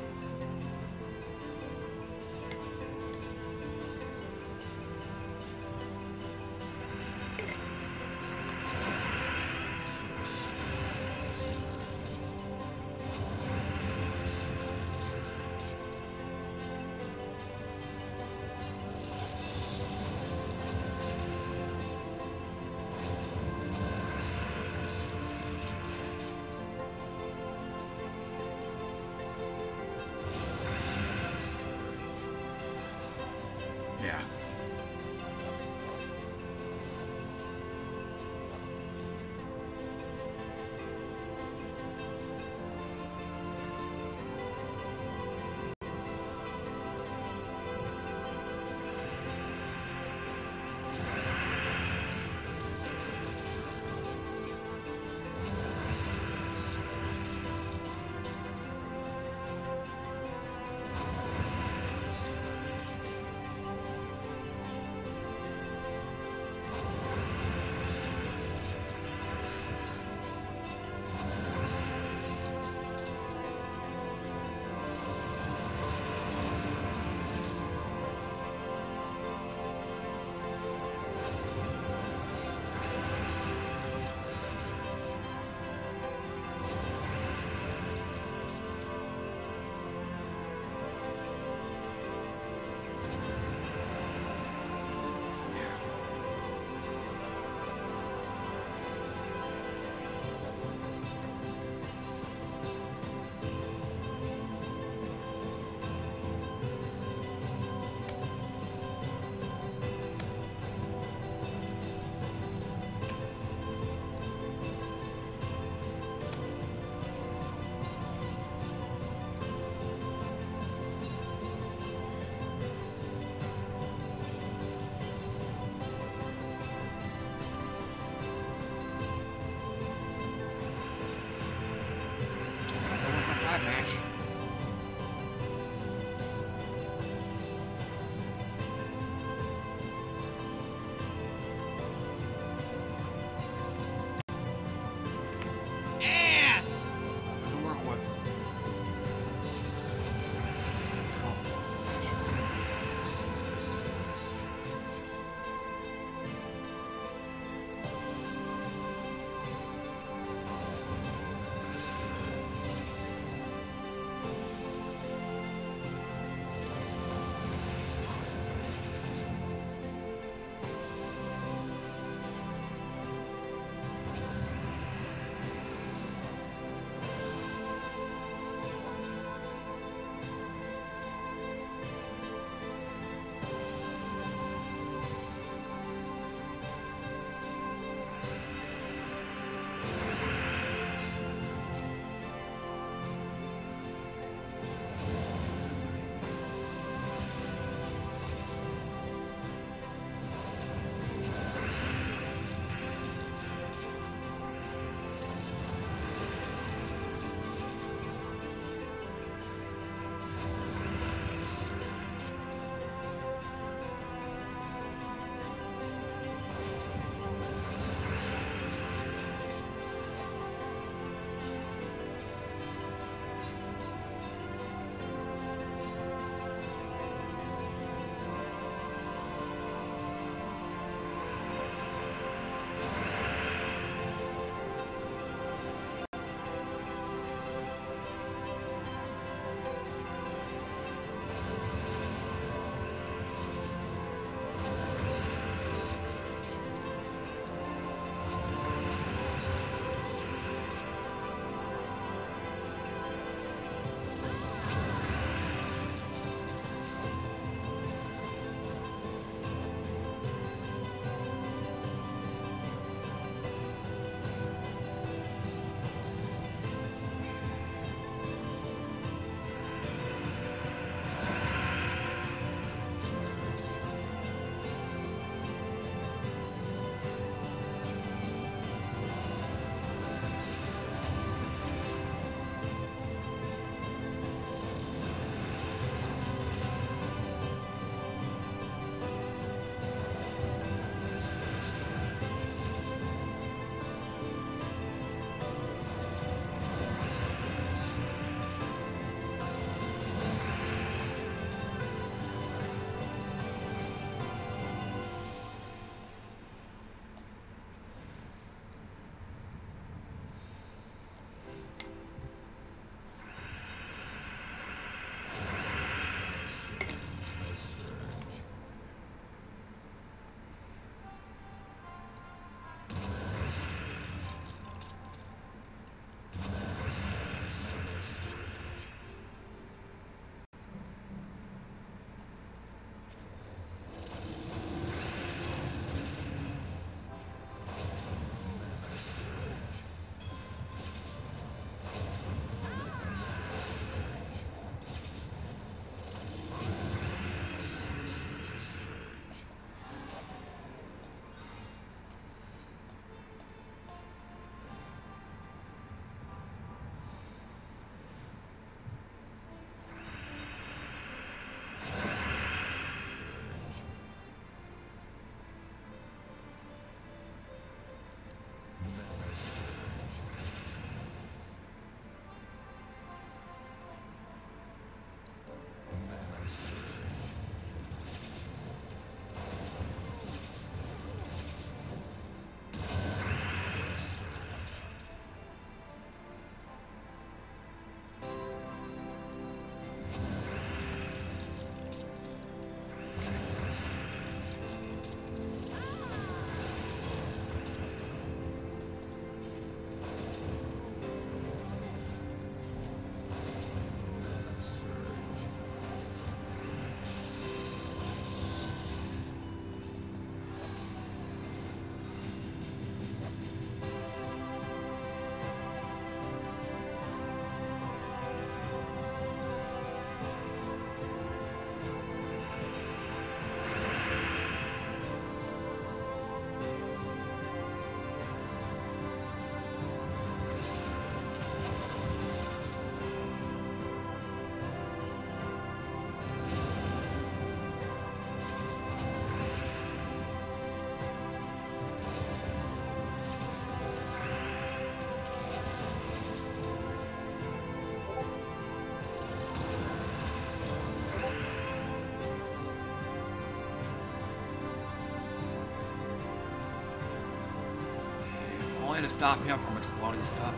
only to stop him from exploding stuff.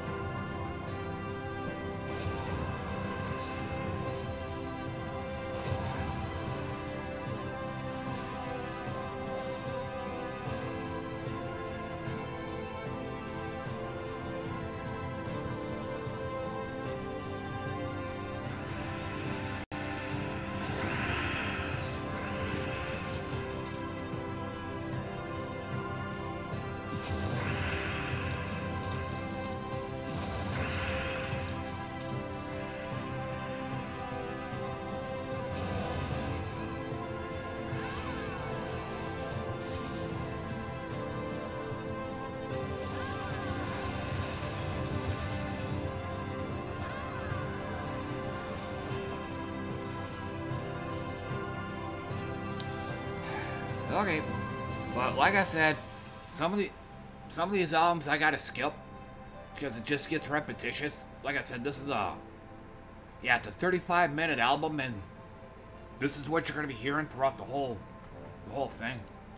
Okay, but like I said, some of these albums I gotta skip because it just gets repetitious. Like I said, this is it's a 35-minute album, and this is what you're gonna be hearing throughout the whole thing.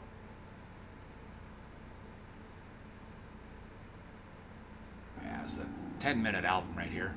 Yeah, it's a 10-minute album right here.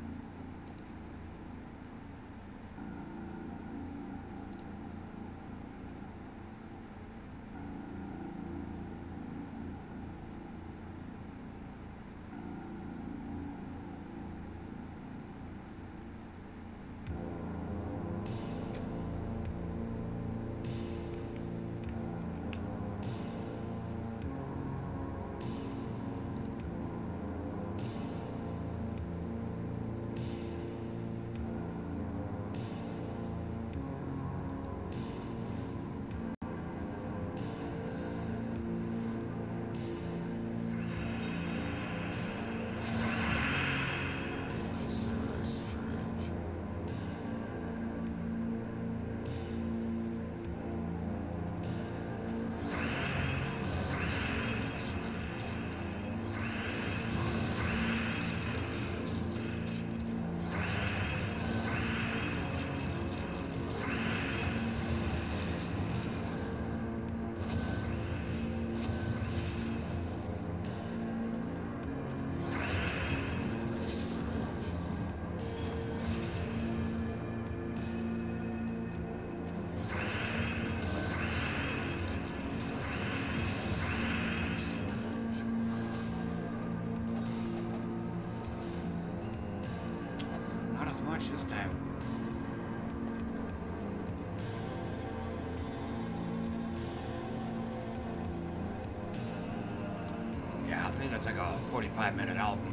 This time. Yeah, I think that's like a 45-minute album.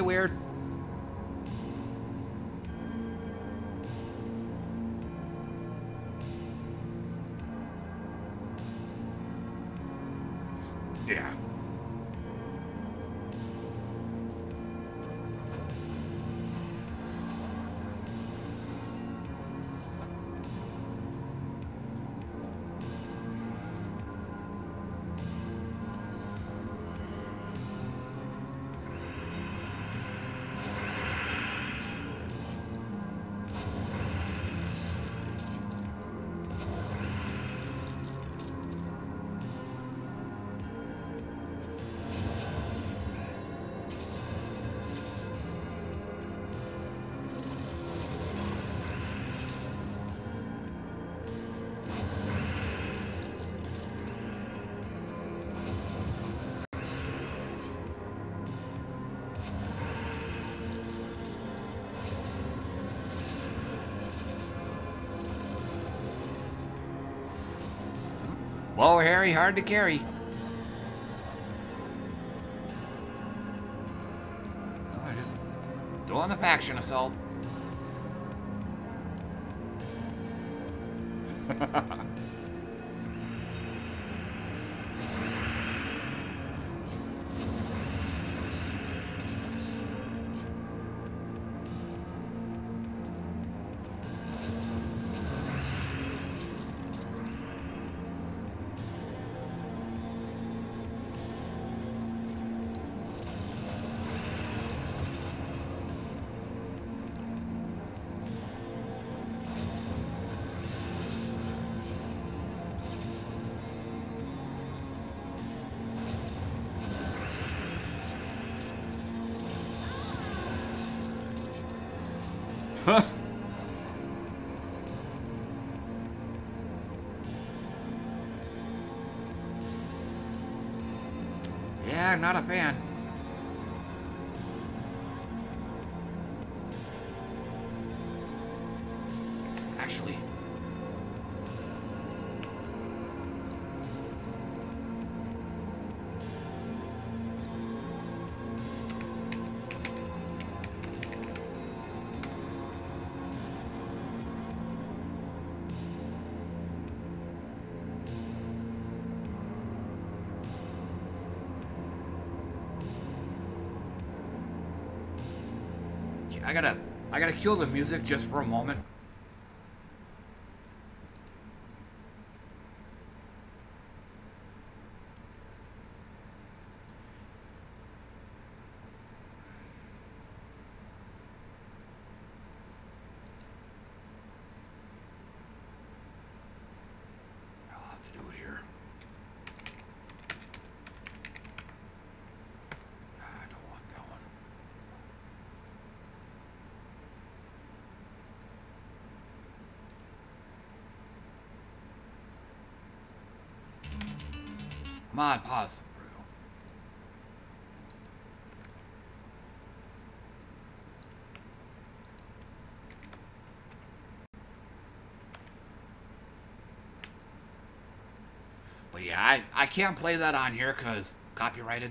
weird. Yeah. Whoa, Harry, hard to carry. Oh, just doing the faction assault. Yeah, I'm not a fan. Actually, I gotta kill the music just for a moment. I'll have to do it here. I don't want that one. Come on, pause. There we go. But yeah, I can't play that on here because copyrighted.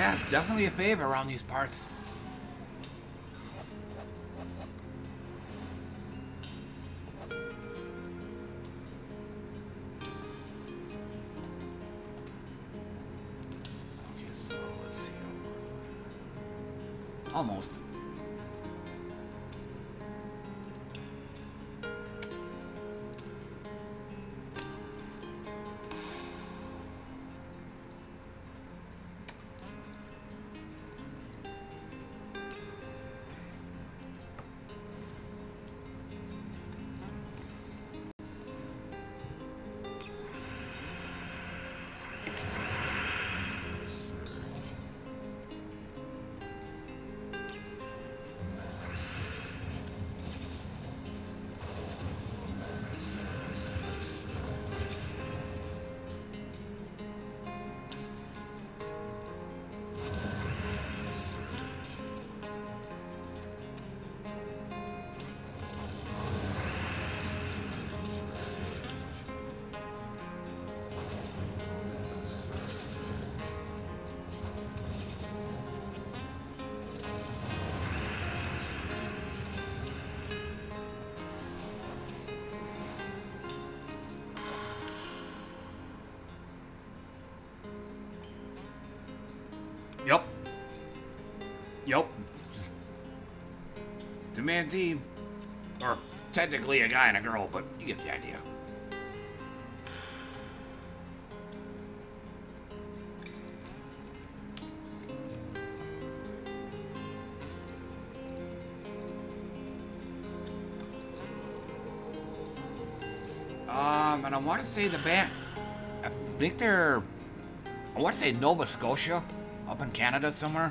Yeah, it's definitely a fave around these parts. Okay, so let's see how we're looking. Almost. Yep. Yep. Just two-man team. Or technically a guy and a girl, but you get the idea. And I want to say the band, I think they're, I want to say Nova Scotia, up in Canada somewhere.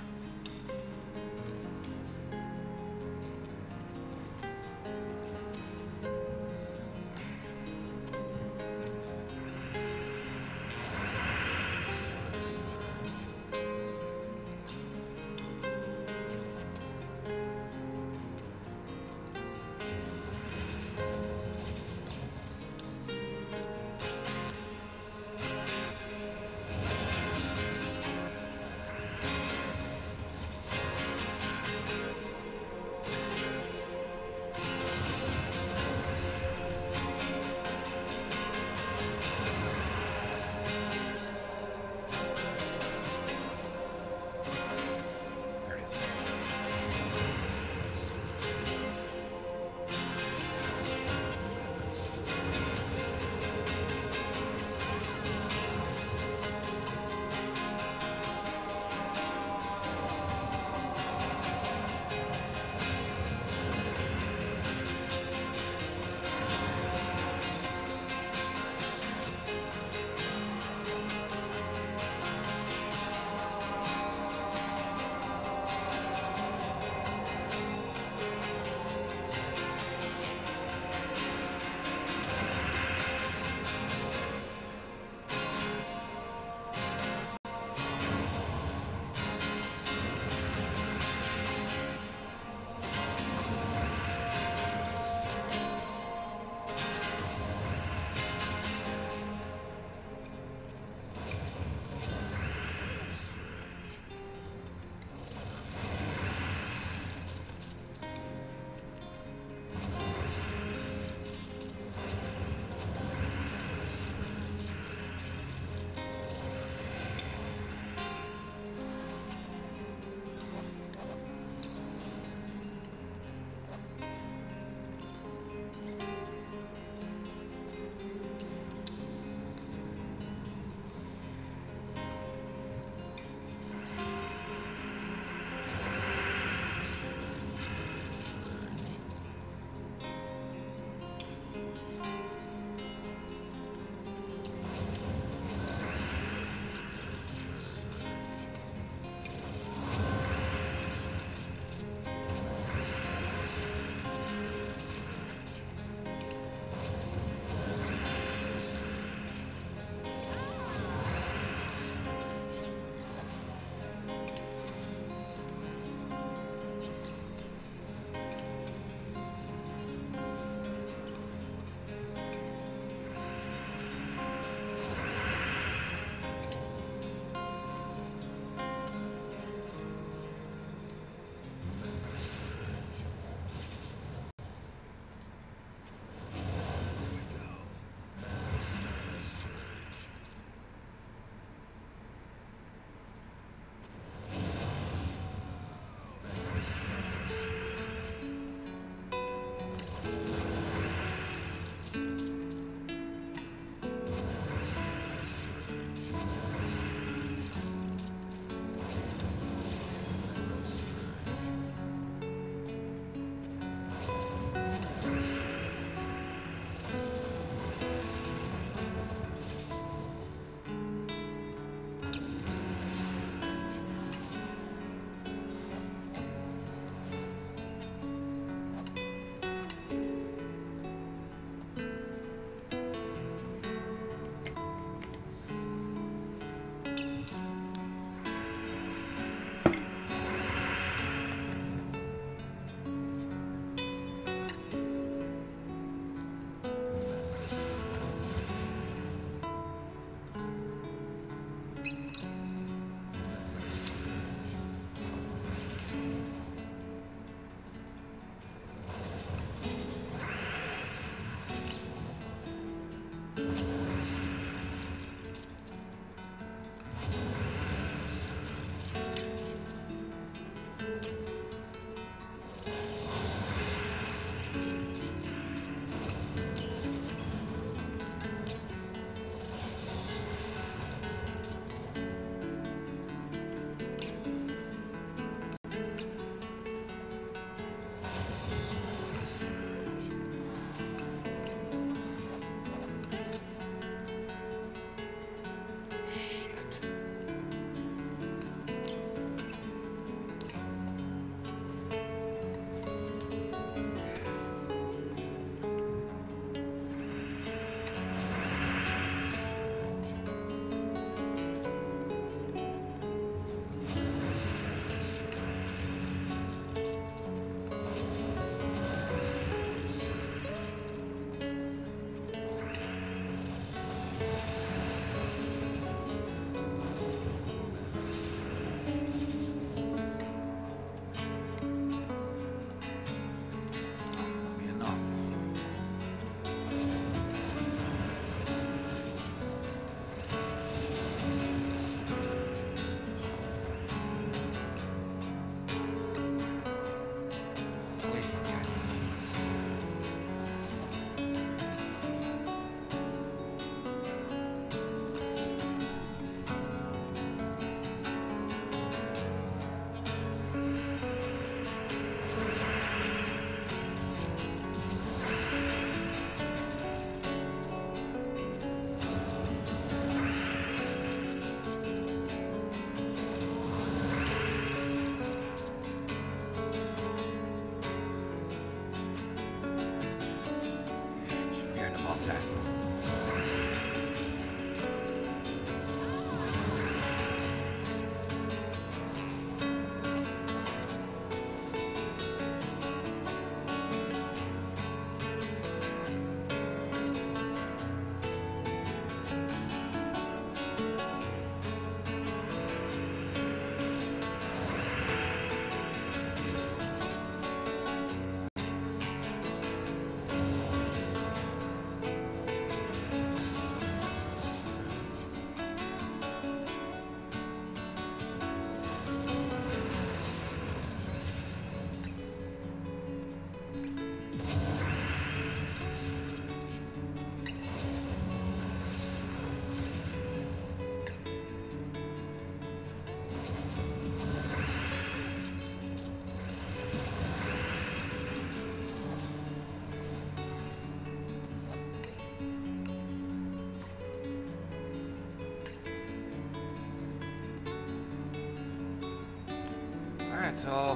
Alright, so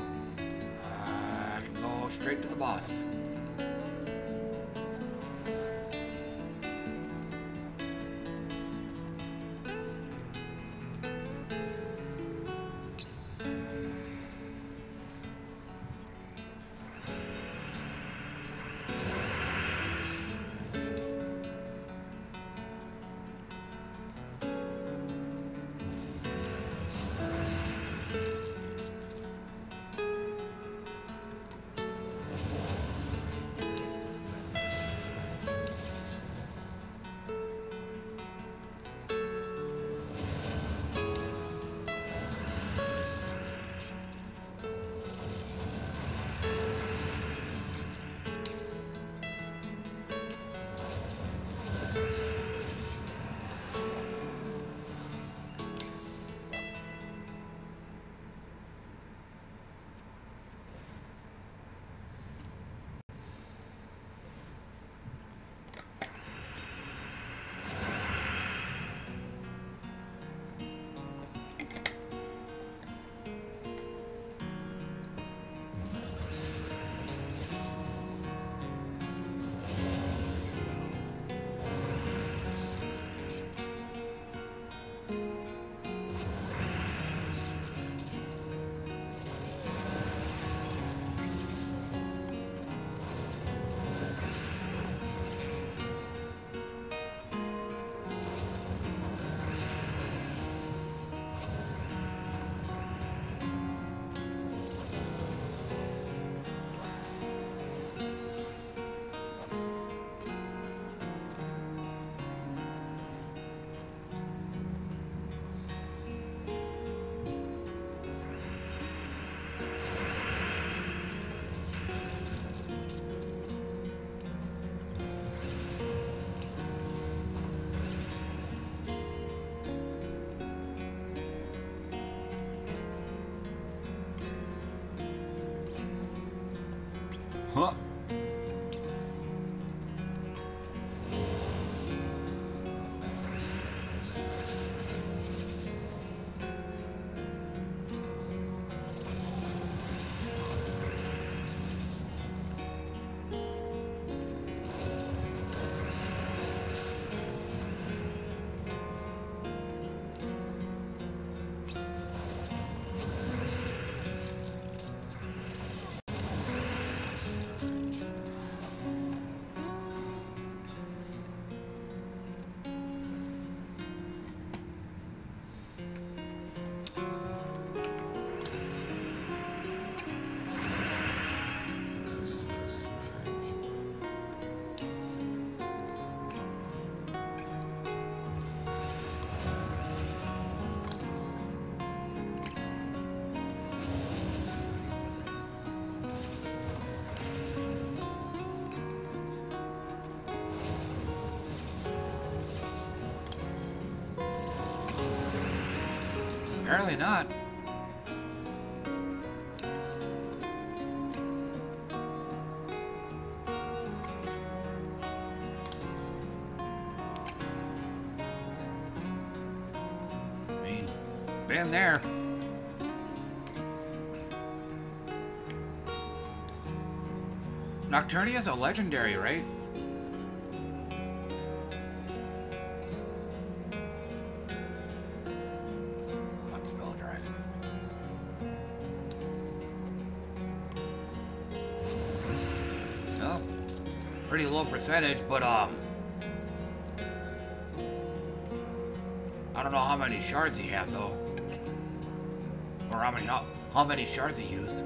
I can go straight to the boss. Huh. Apparently not. I mean, been there. Nocturnia is a legendary, right? What's Spell Dragon? Well, pretty low percentage, but I don't know how many shards he had though, or how many shards he used.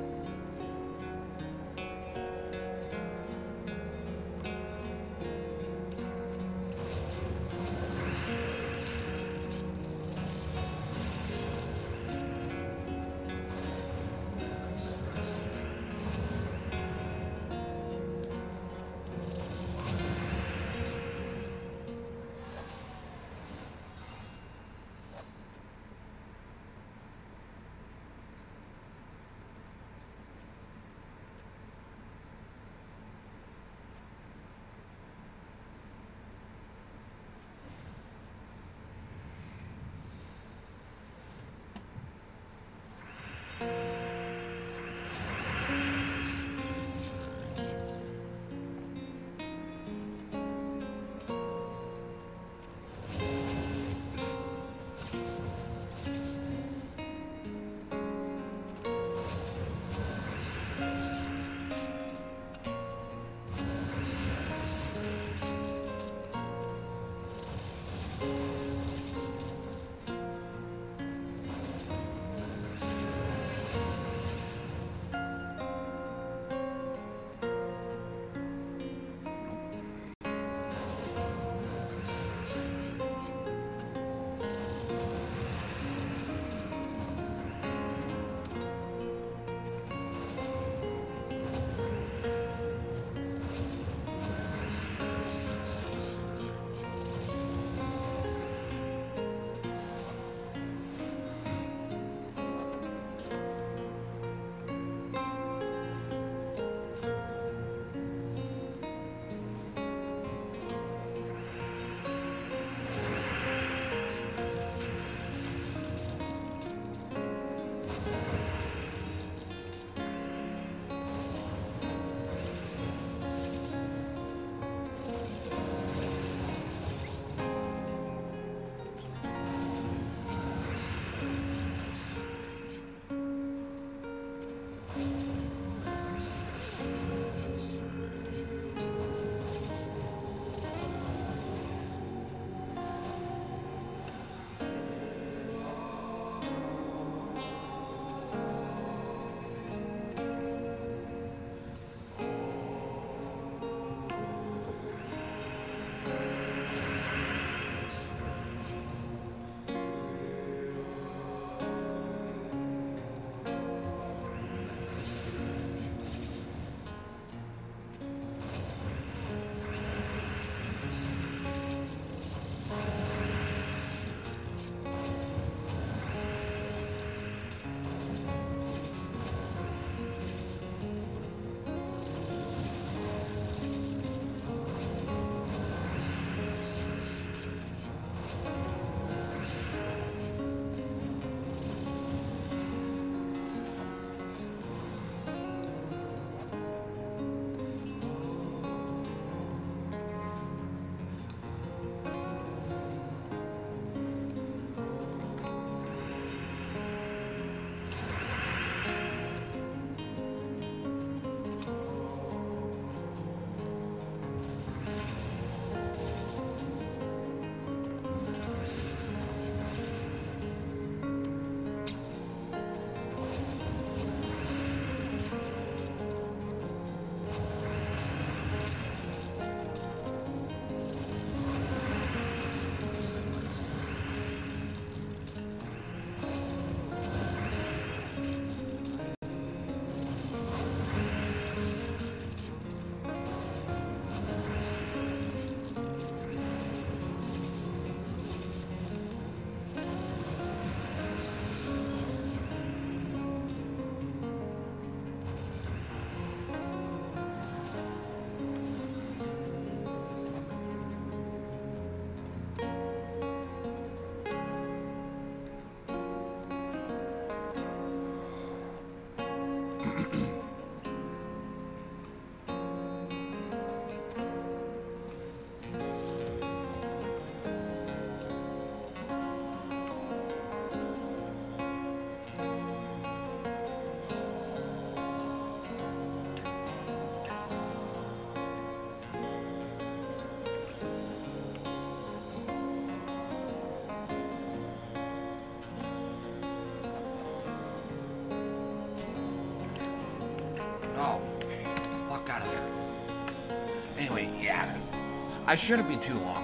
Anyway, yeah. I shouldn't be too long.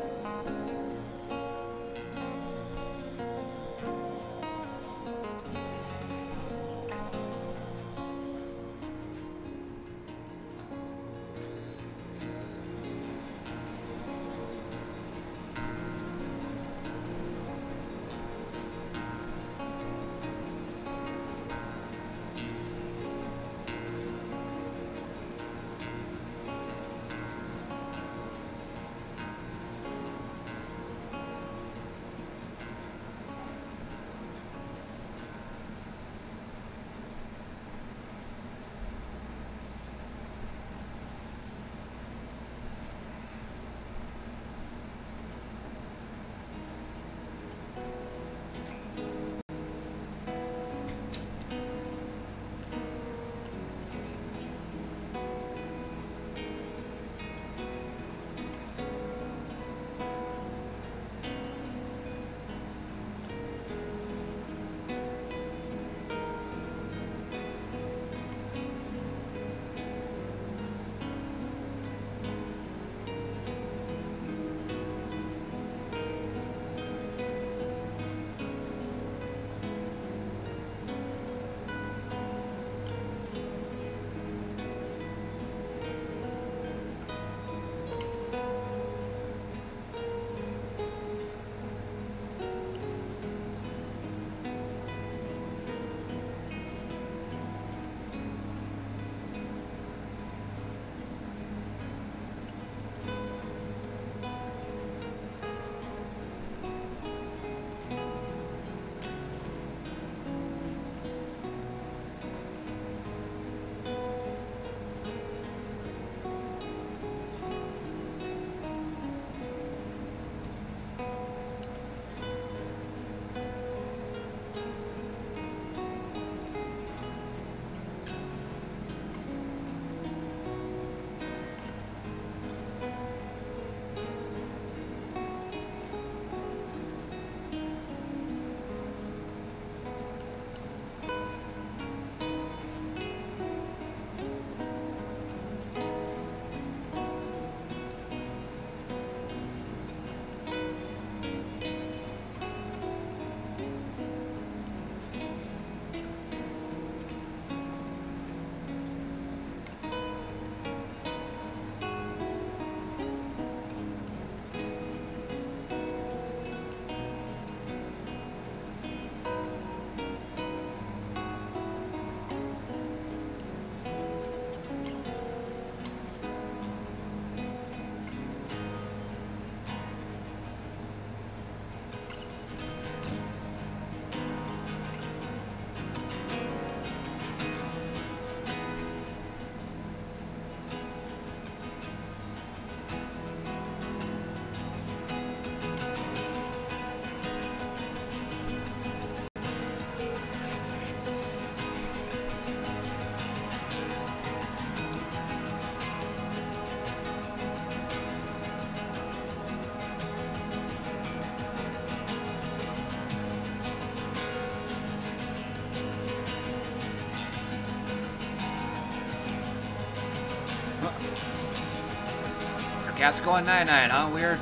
Cat's going 9-9, huh? Weird.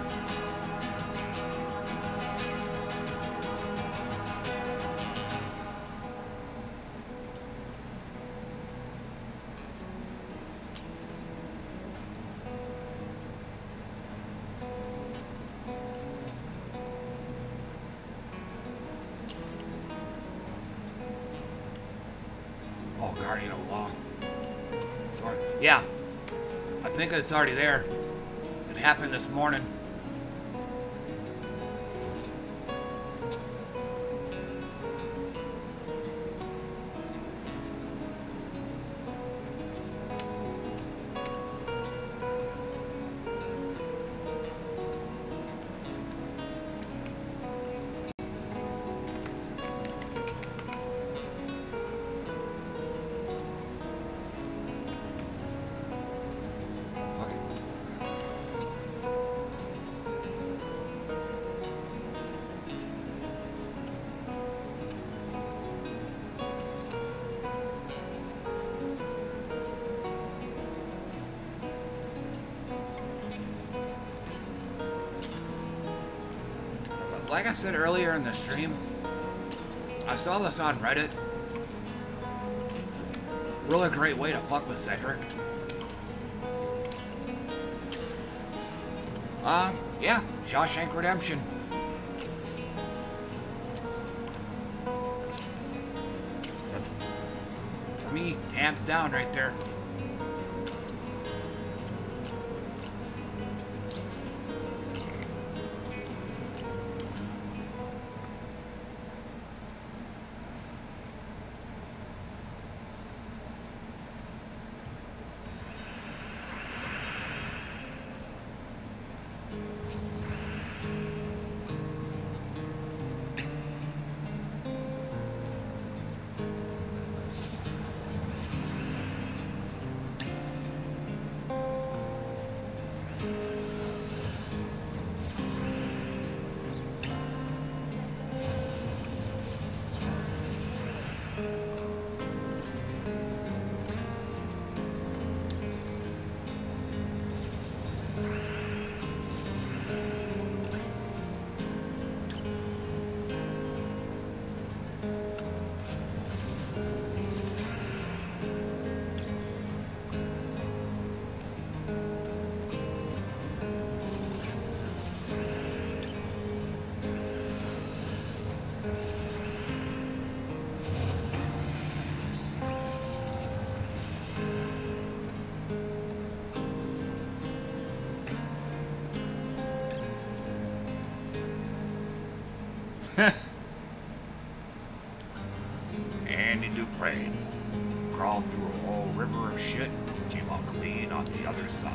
Oh, Guardian of Law. Sorry. Yeah. I think it's already there. It happened this morning. like I said earlier in the stream, I saw this on Reddit. It's a really great way to fuck with Cedric. Yeah, Shawshank Redemption. That's, for me, hands down right there. Andy Dufresne crawled through a whole river of shit, came out clean on the other side.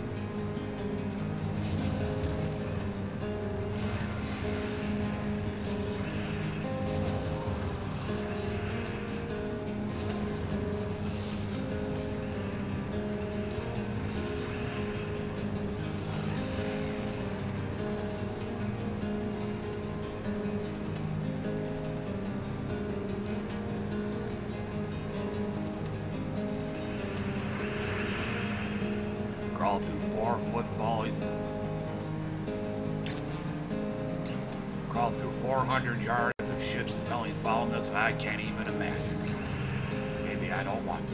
Crawled through 4 football. Crawled through 400 yards of shit-smelling foulness I can't even imagine. Maybe I don't want to.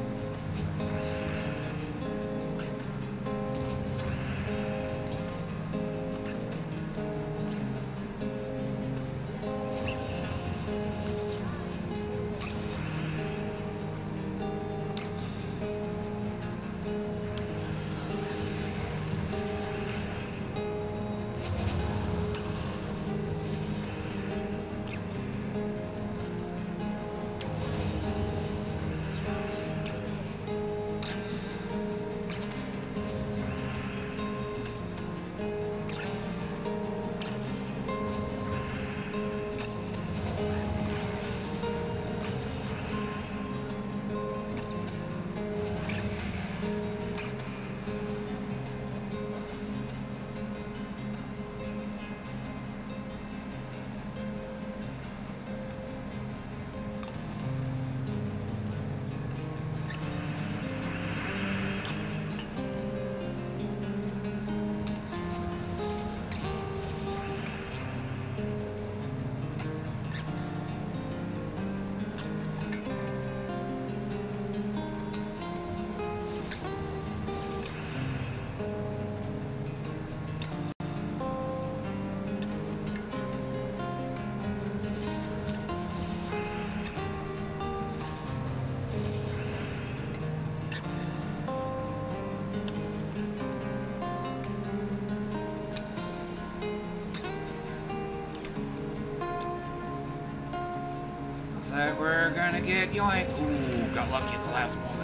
Like we're gonna get yoinked. Ooh, got lucky at the last moment.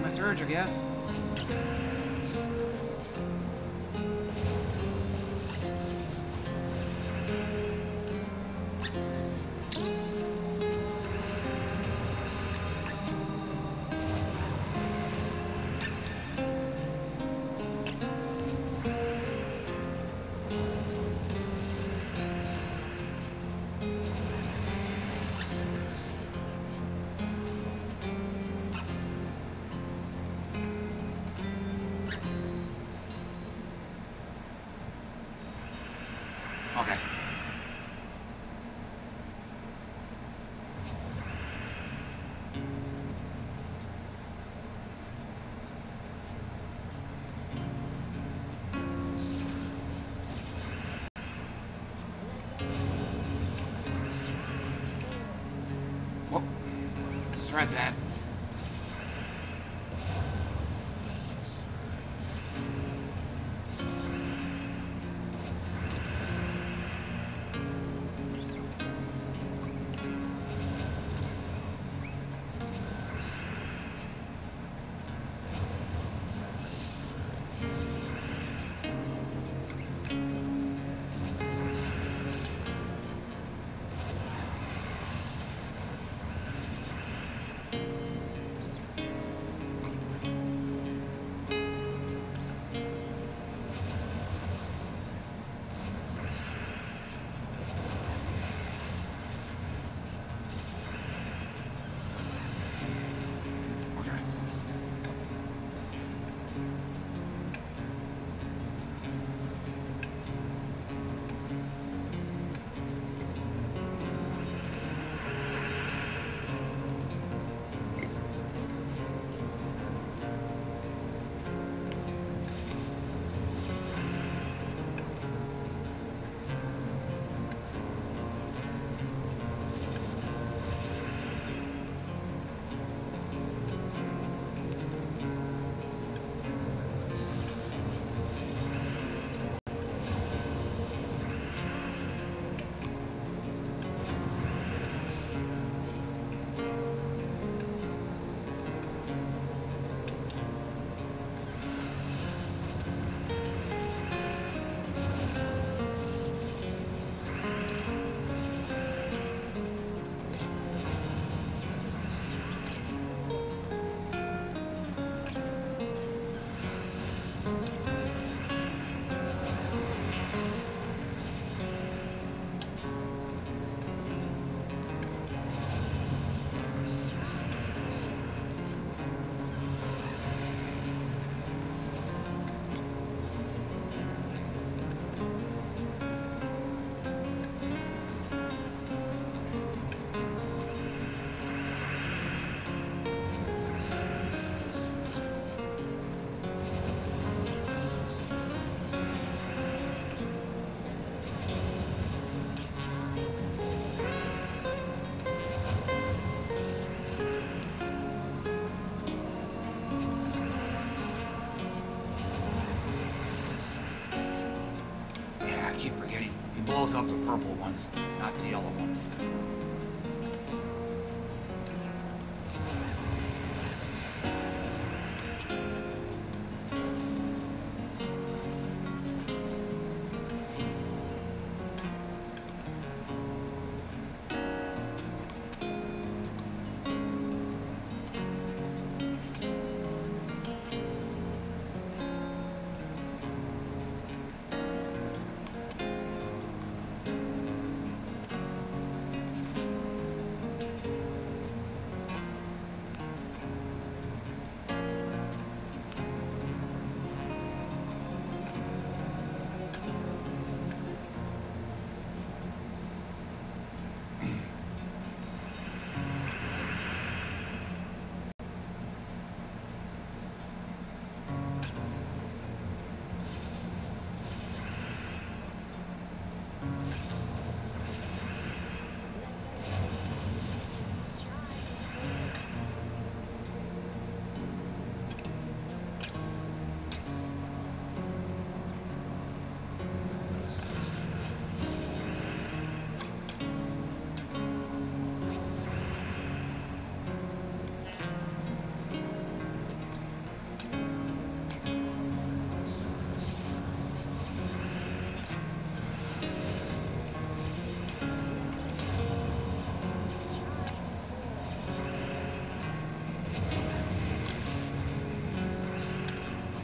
a surge, I guess. Okay. Whoa. Just read that. Blows up the purple ones, not the yellow ones.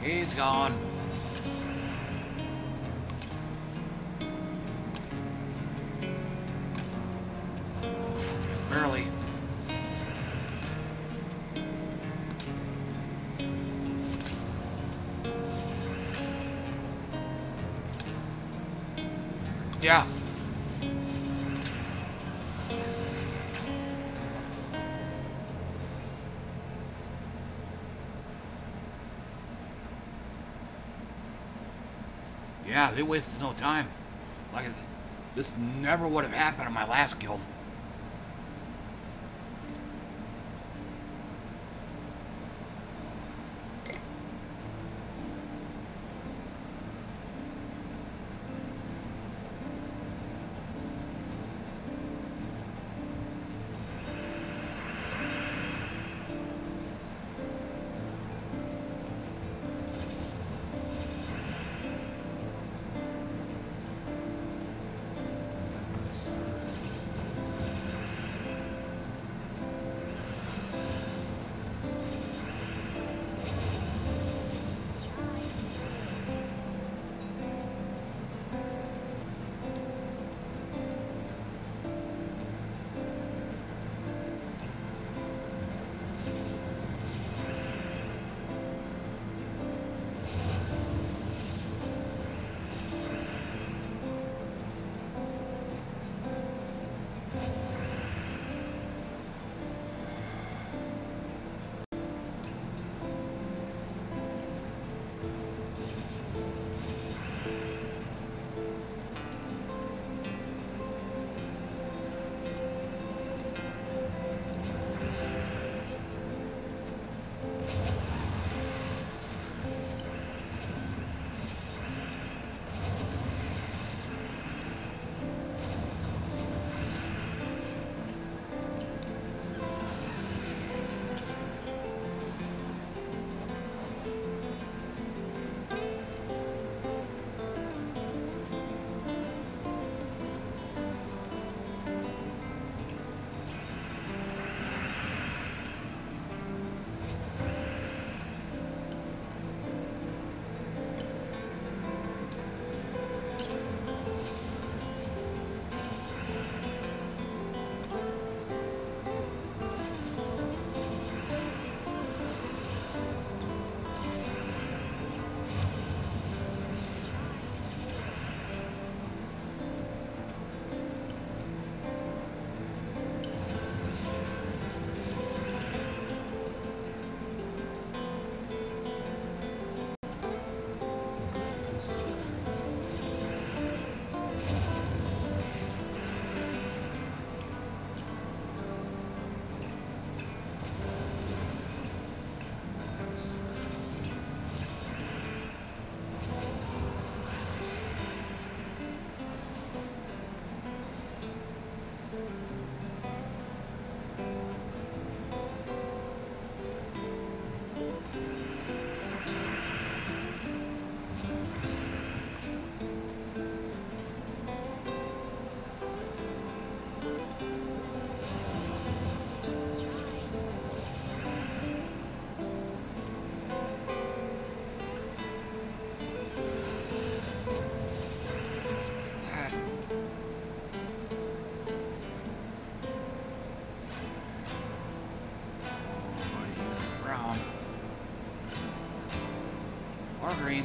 He's gone. Just barely. Yeah. Yeah, they wasted no time. Like, this never would have happened in my last guild. Or green.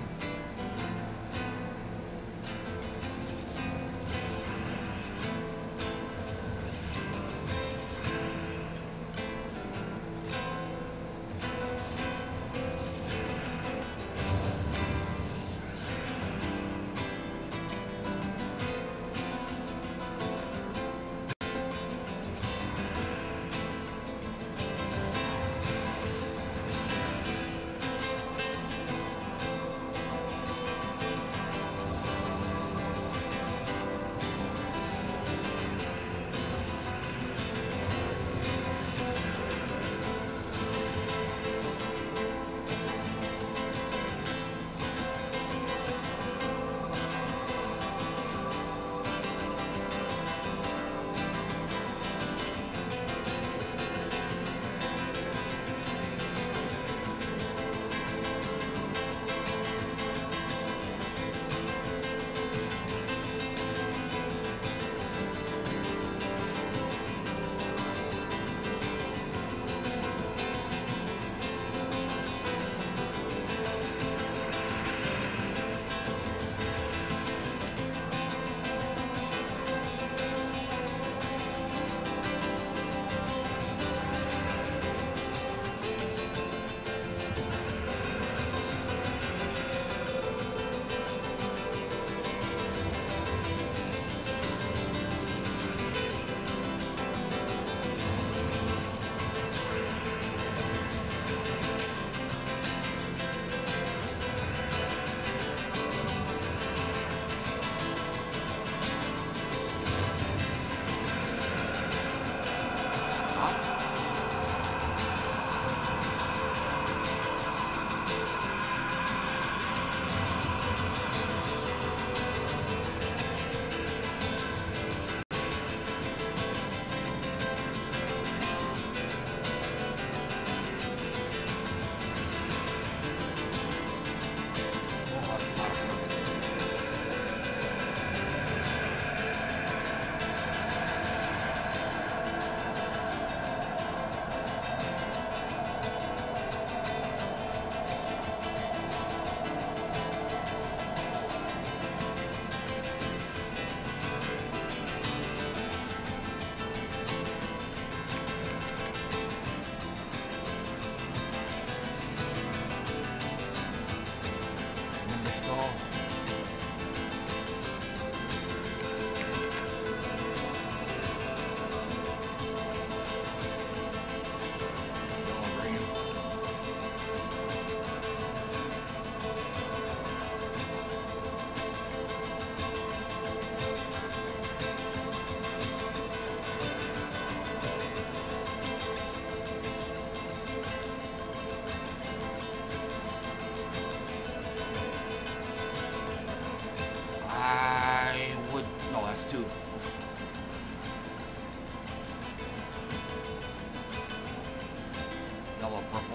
Yellow purple.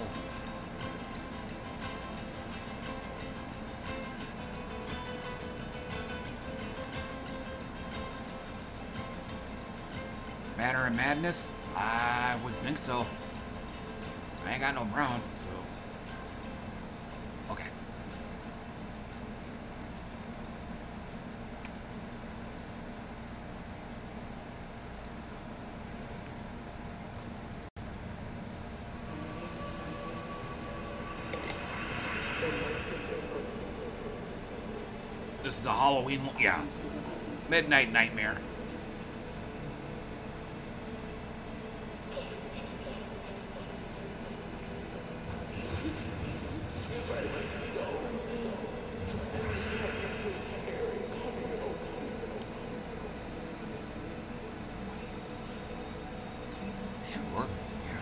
Matter and Madness? I would think so. I ain't got no brown, so. Okay. This is the Halloween one? Yeah. Midnight Nightmare. Should work. Yeah.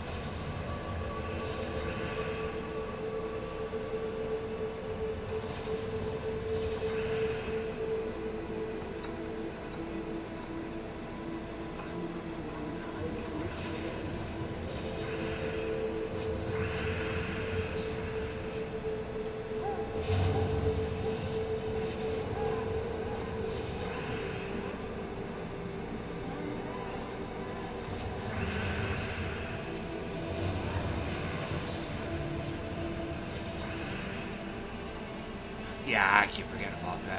Yeah, I keep forgetting about that.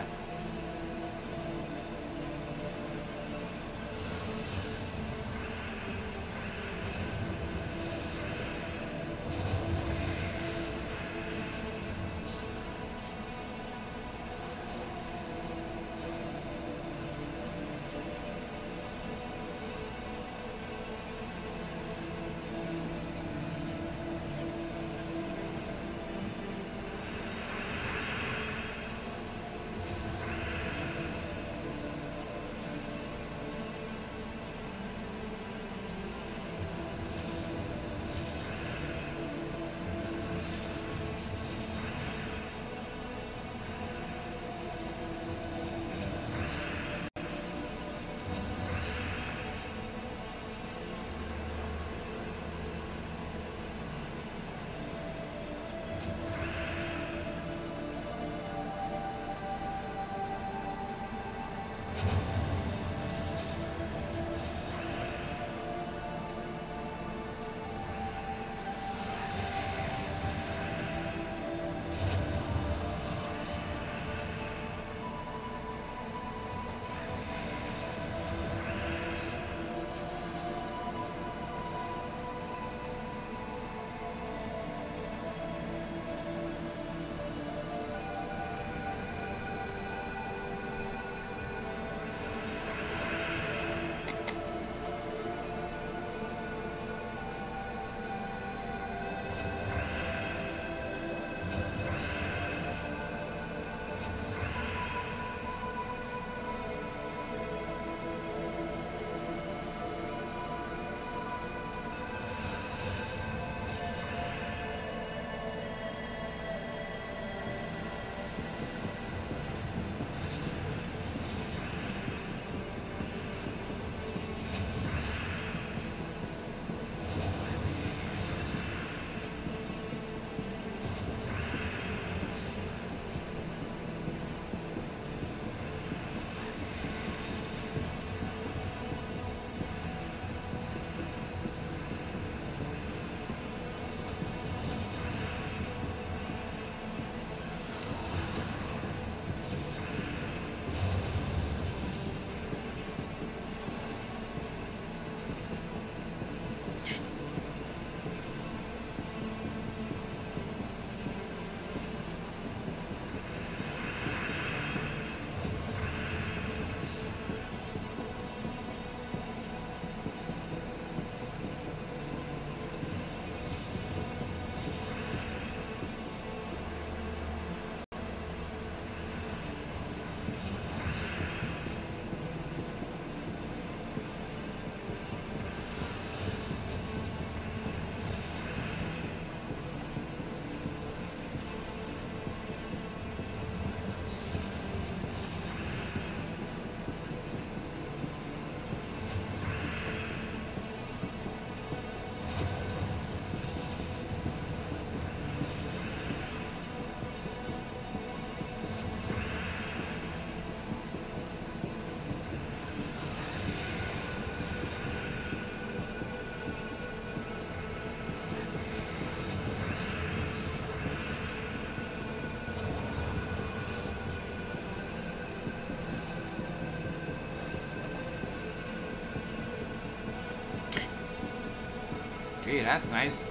Gee, that's nice.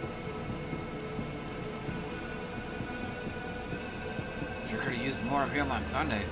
Sure could have used more of him on Sunday.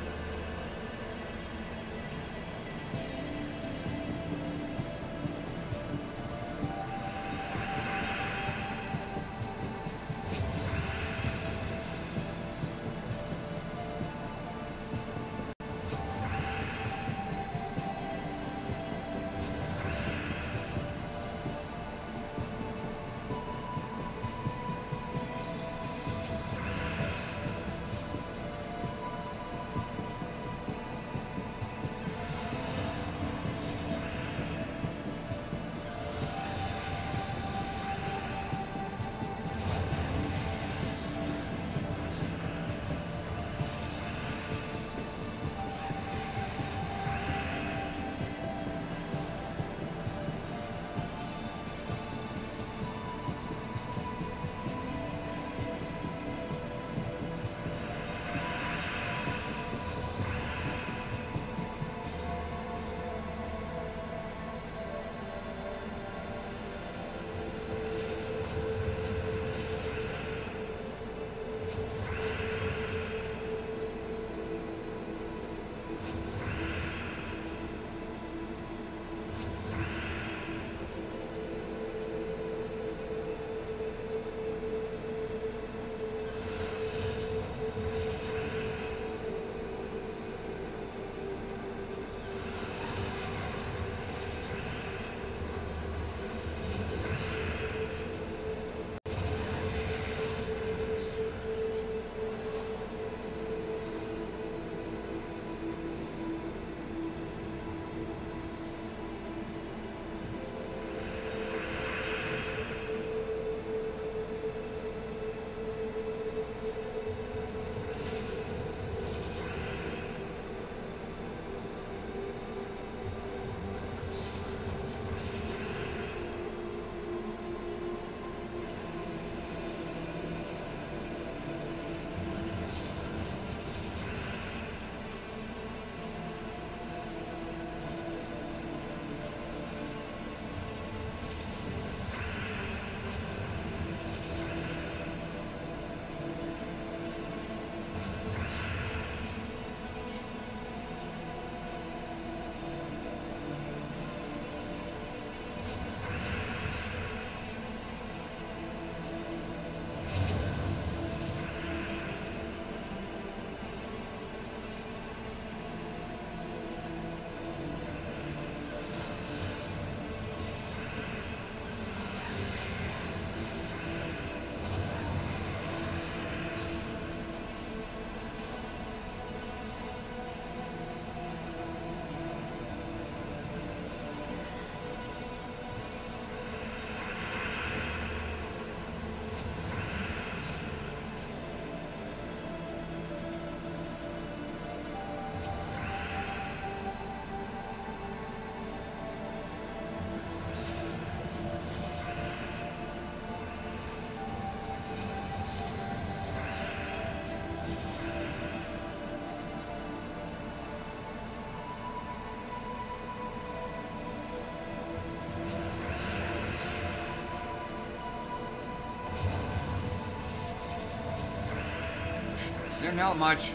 Didn't help much.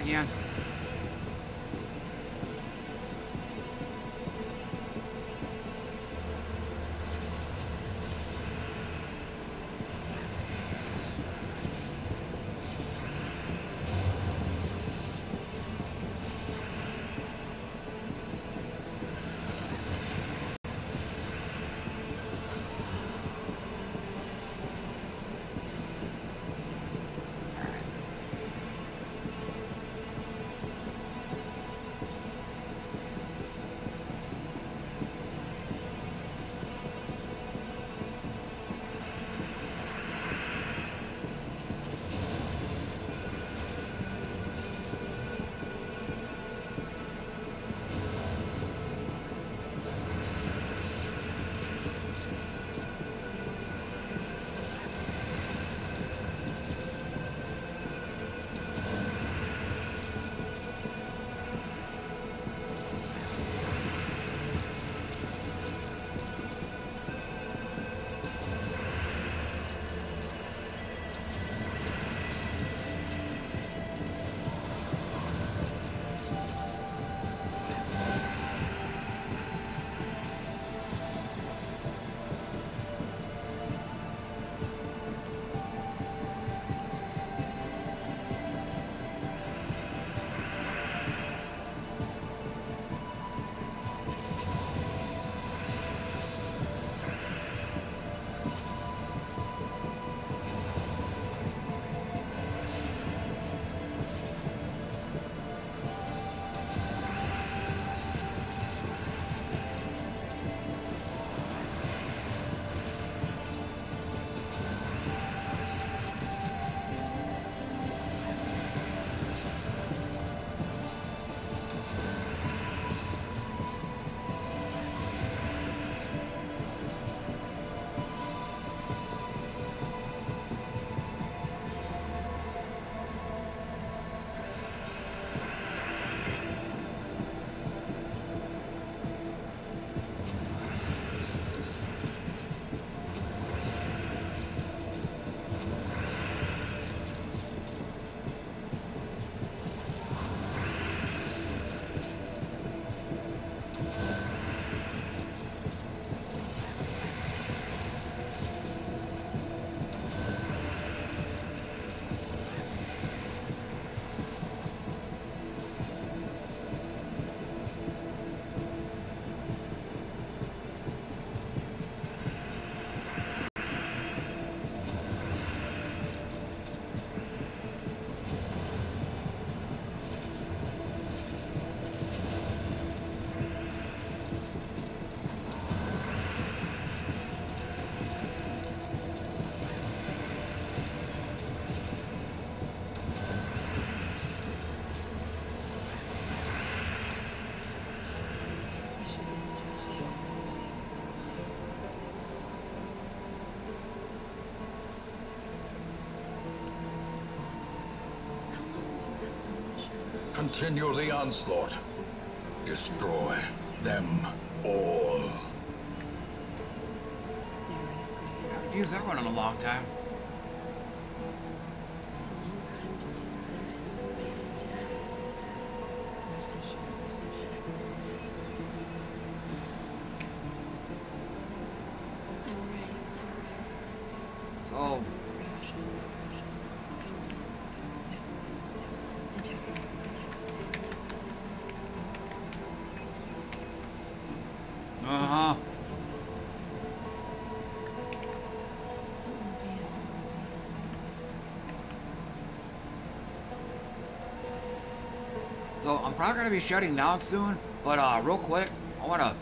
again? Continue the onslaught. Destroy them all. I haven't used that one in a long time. So, So I'm probably gonna be shutting down soon, but real quick, I wanna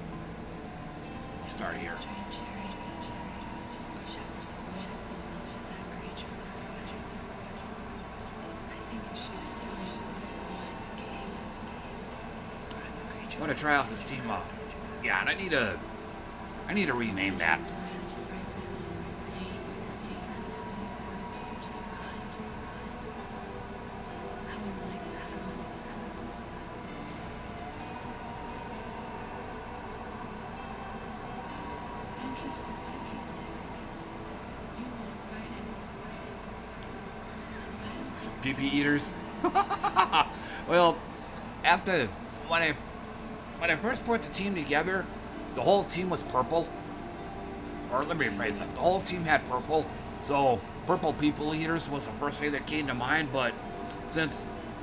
start here. I'm gonna try out this team up. Yeah, and I need to rename that. PP eaters. Well, after when I first put the team together, the whole team was purple. Or let me rephrase that. The whole team had purple, so purple people eaters was the first thing that came to mind. But since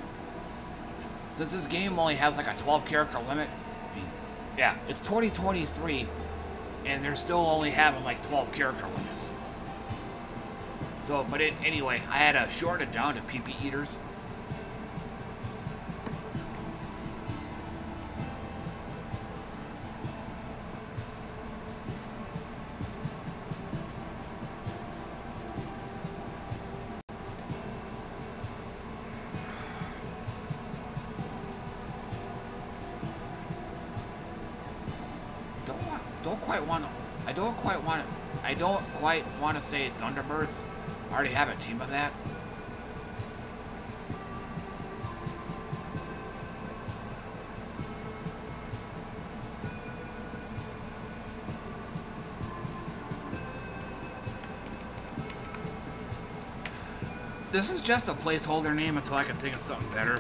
this game only has like a 12 character limit, I mean, yeah, it's 2023, and they're still only having like 12 character limits. So, but anyway, I had to shorten it down to PP eaters. I don't quite want to say Thunderbirds. I already have a team of that. This is just a placeholder name until I can think of something better.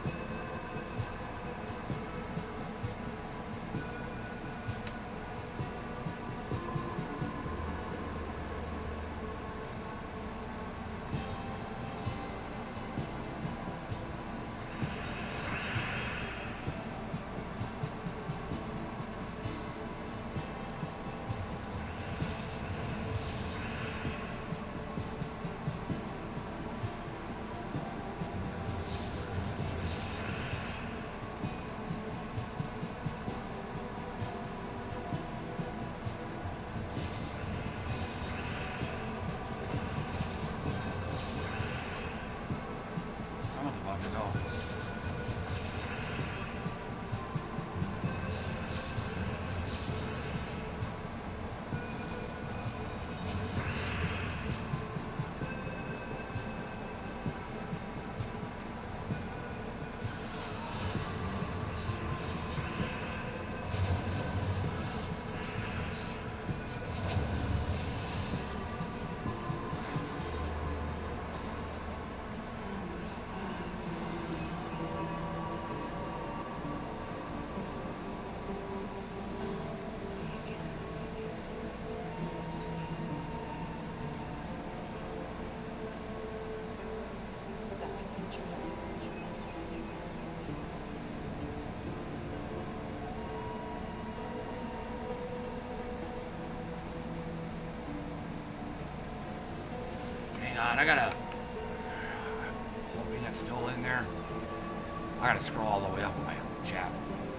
I gotta... Hoping it's still in there. I gotta scroll all the way up in my chat.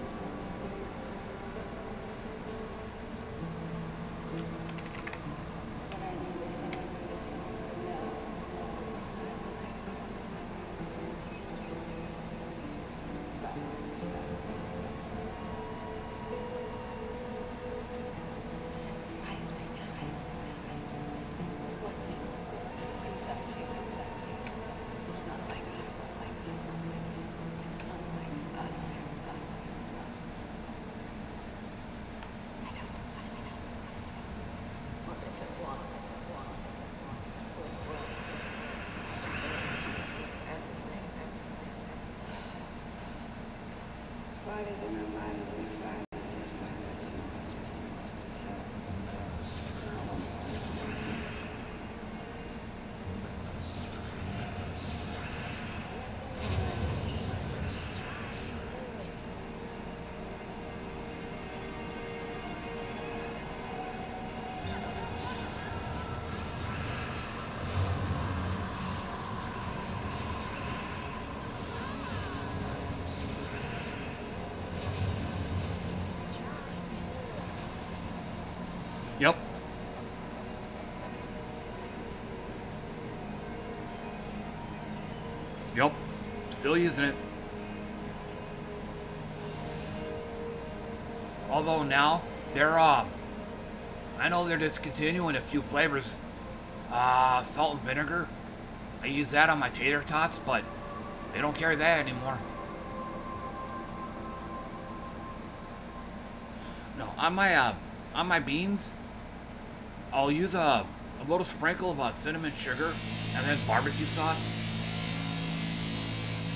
Yep. Yep. Still using it. Although now they're I know they're discontinuing a few flavors. Salt and vinegar. I use that on my tater tots, but they don't carry that anymore. No, on my beans, I'll use a little sprinkle of cinnamon sugar and then barbecue sauce.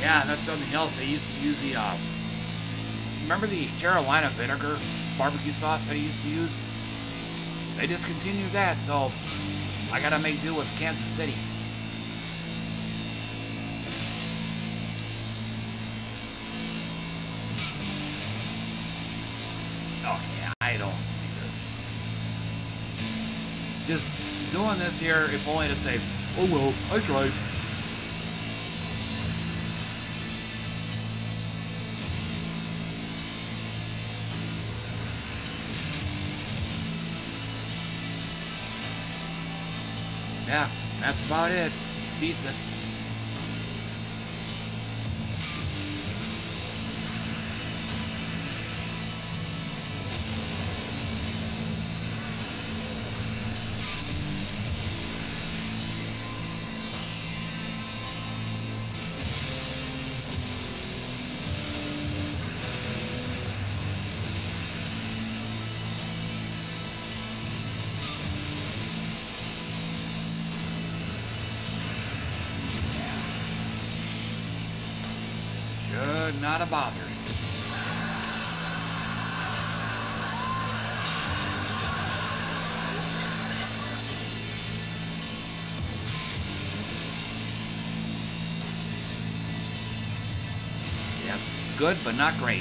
Yeah, and that's something else. They used to use the, remember the Carolina vinegar barbecue sauce that I used to use? They discontinued that, so I gotta make do with Kansas City. Okay, I don't see this. Just doing this here, if only to say, oh well, I tried. Yeah, that's about it. Decent. Should not have bothered. Yeah, it's good, but not great.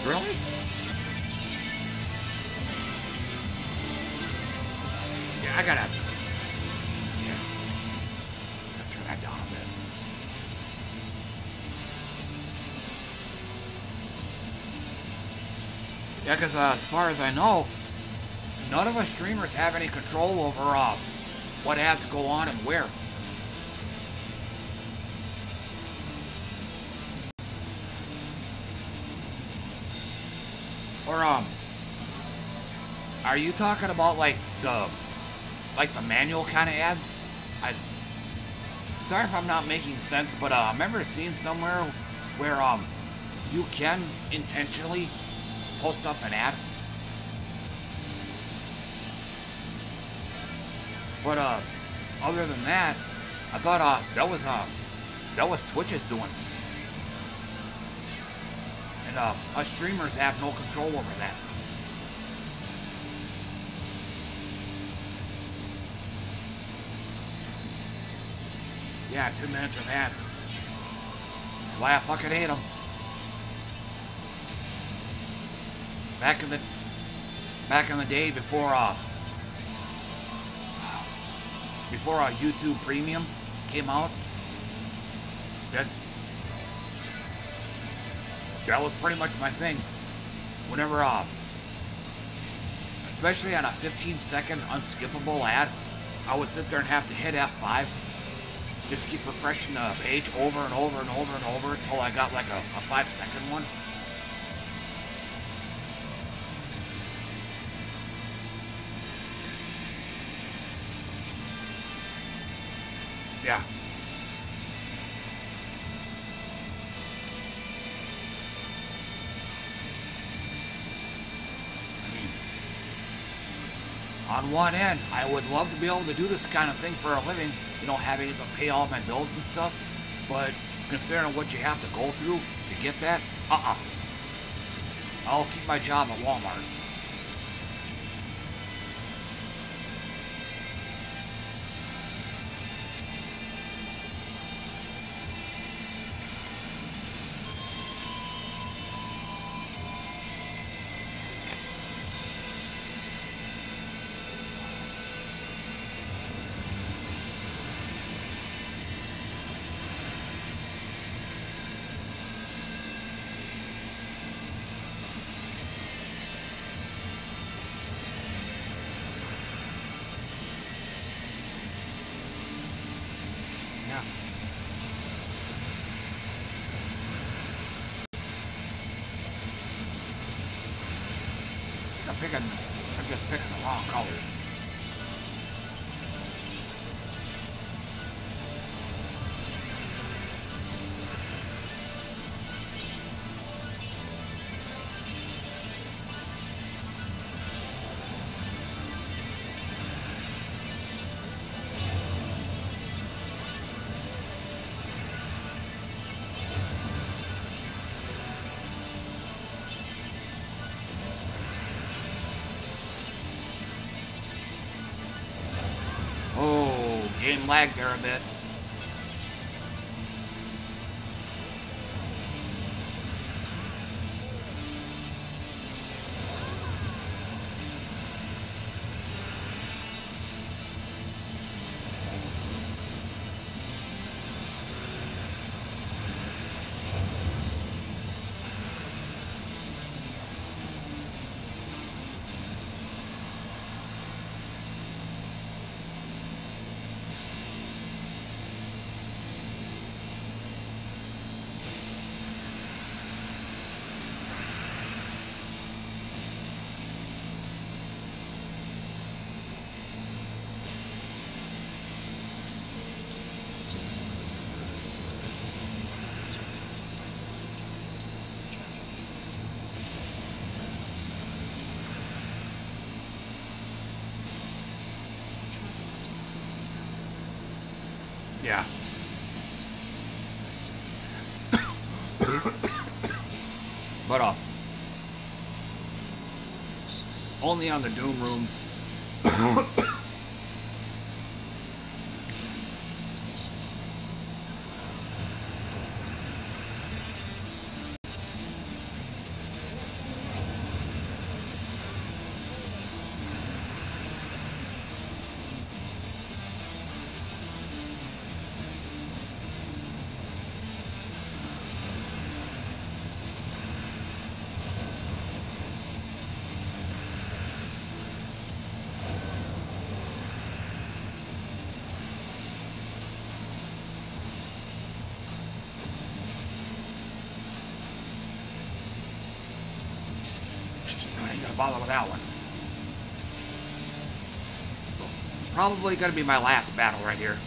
Really? Yeah, I gotta. Yeah. Gotta turn that down a bit. Yeah, because as far as I know, none of us streamers have any control over what ads go on and where. Or are you talking about like the manual kind of ads? Sorry if I'm not making sense, but I remember seeing somewhere where you can intentionally post up an ad. But other than that, I thought that was Twitch's doing. And us streamers have no control over that. Yeah, 2 minutes of ads. That's why I fucking hate them. Back in the day before YouTube Premium came out, that was pretty much my thing. Whenever especially on a 15-second unskippable ad, I would sit there and have to hit F5. Just keep refreshing the page over and over and over and over until I got like a 5-second one. Yeah. On one end, I would love to be able to do this kind of thing for a living, you know, having to pay all my bills and stuff, but considering what you have to go through to get that, I'll keep my job at Walmart. I'm just picking the wrong colors. Game lagged there a bit. Yeah. But only on the Doom rooms. gonna bother with that one. So probably gonna be my last battle right here.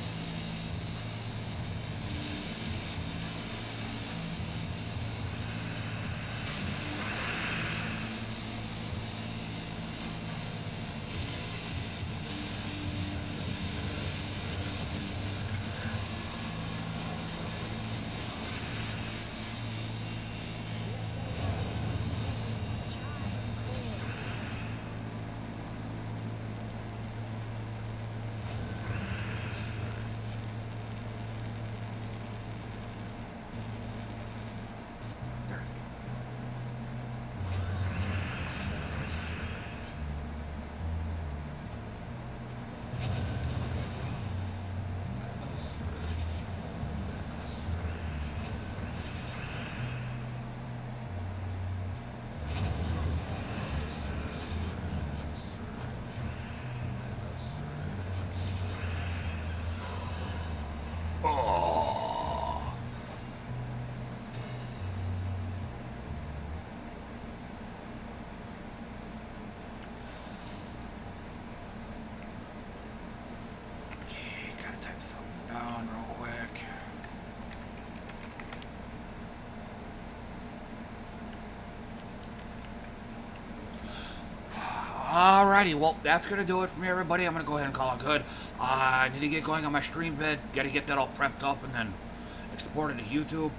Alrighty, well, that's going to do it for me, everybody. I'm going to go ahead and call it good. I need to get going on my stream vid. Got to get that all prepped up and then export it to YouTube.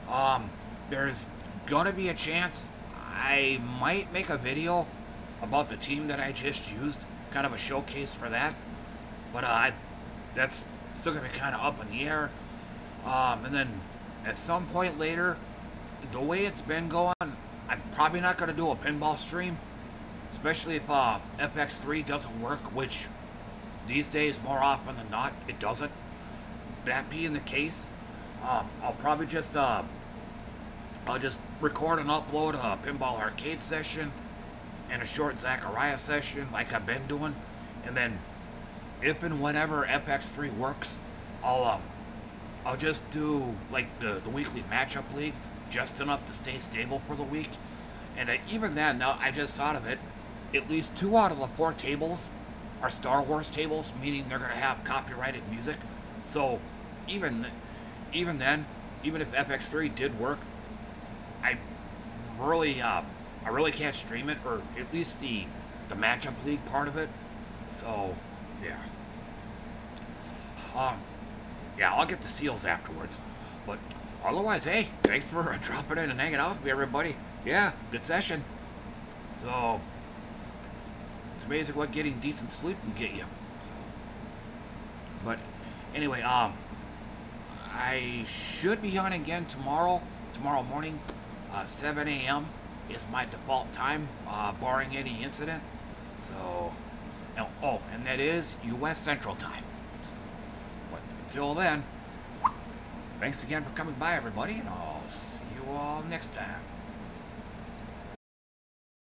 There's going to be a chance I might make a video about the team that I just used. Kind of a showcase for that. But that's still going to be kind of up in the air. And then at some point later, the way it's been going, I'm probably not going to do a pinball stream. Especially if FX3 doesn't work, which these days, more often than not, it doesn't. That being the case, I'll probably just I'll just record and upload a pinball arcade session and a short Zaccaria session like I've been doing, and then if and whenever FX3 works, I'll just do like the weekly matchup league, just enough to stay stable for the week. And even then, now I just thought of it, at least 2 out of the 4 tables are Star Wars tables, meaning they're going to have copyrighted music. So even then, even if FX3 did work, I really can't stream it, or at least the matchup league part of it. So yeah, yeah, I'll get the seals afterwards. But otherwise, hey, thanks for dropping in and hanging out with me, everybody. Yeah, good session. So it's amazing what getting decent sleep can get you. So, but anyway, I should be on again tomorrow morning. 7 a.m. is my default time, barring any incident. So, and that is U.S. Central Time. So, but until then, thanks again for coming by, everybody, and I'll see you all next time.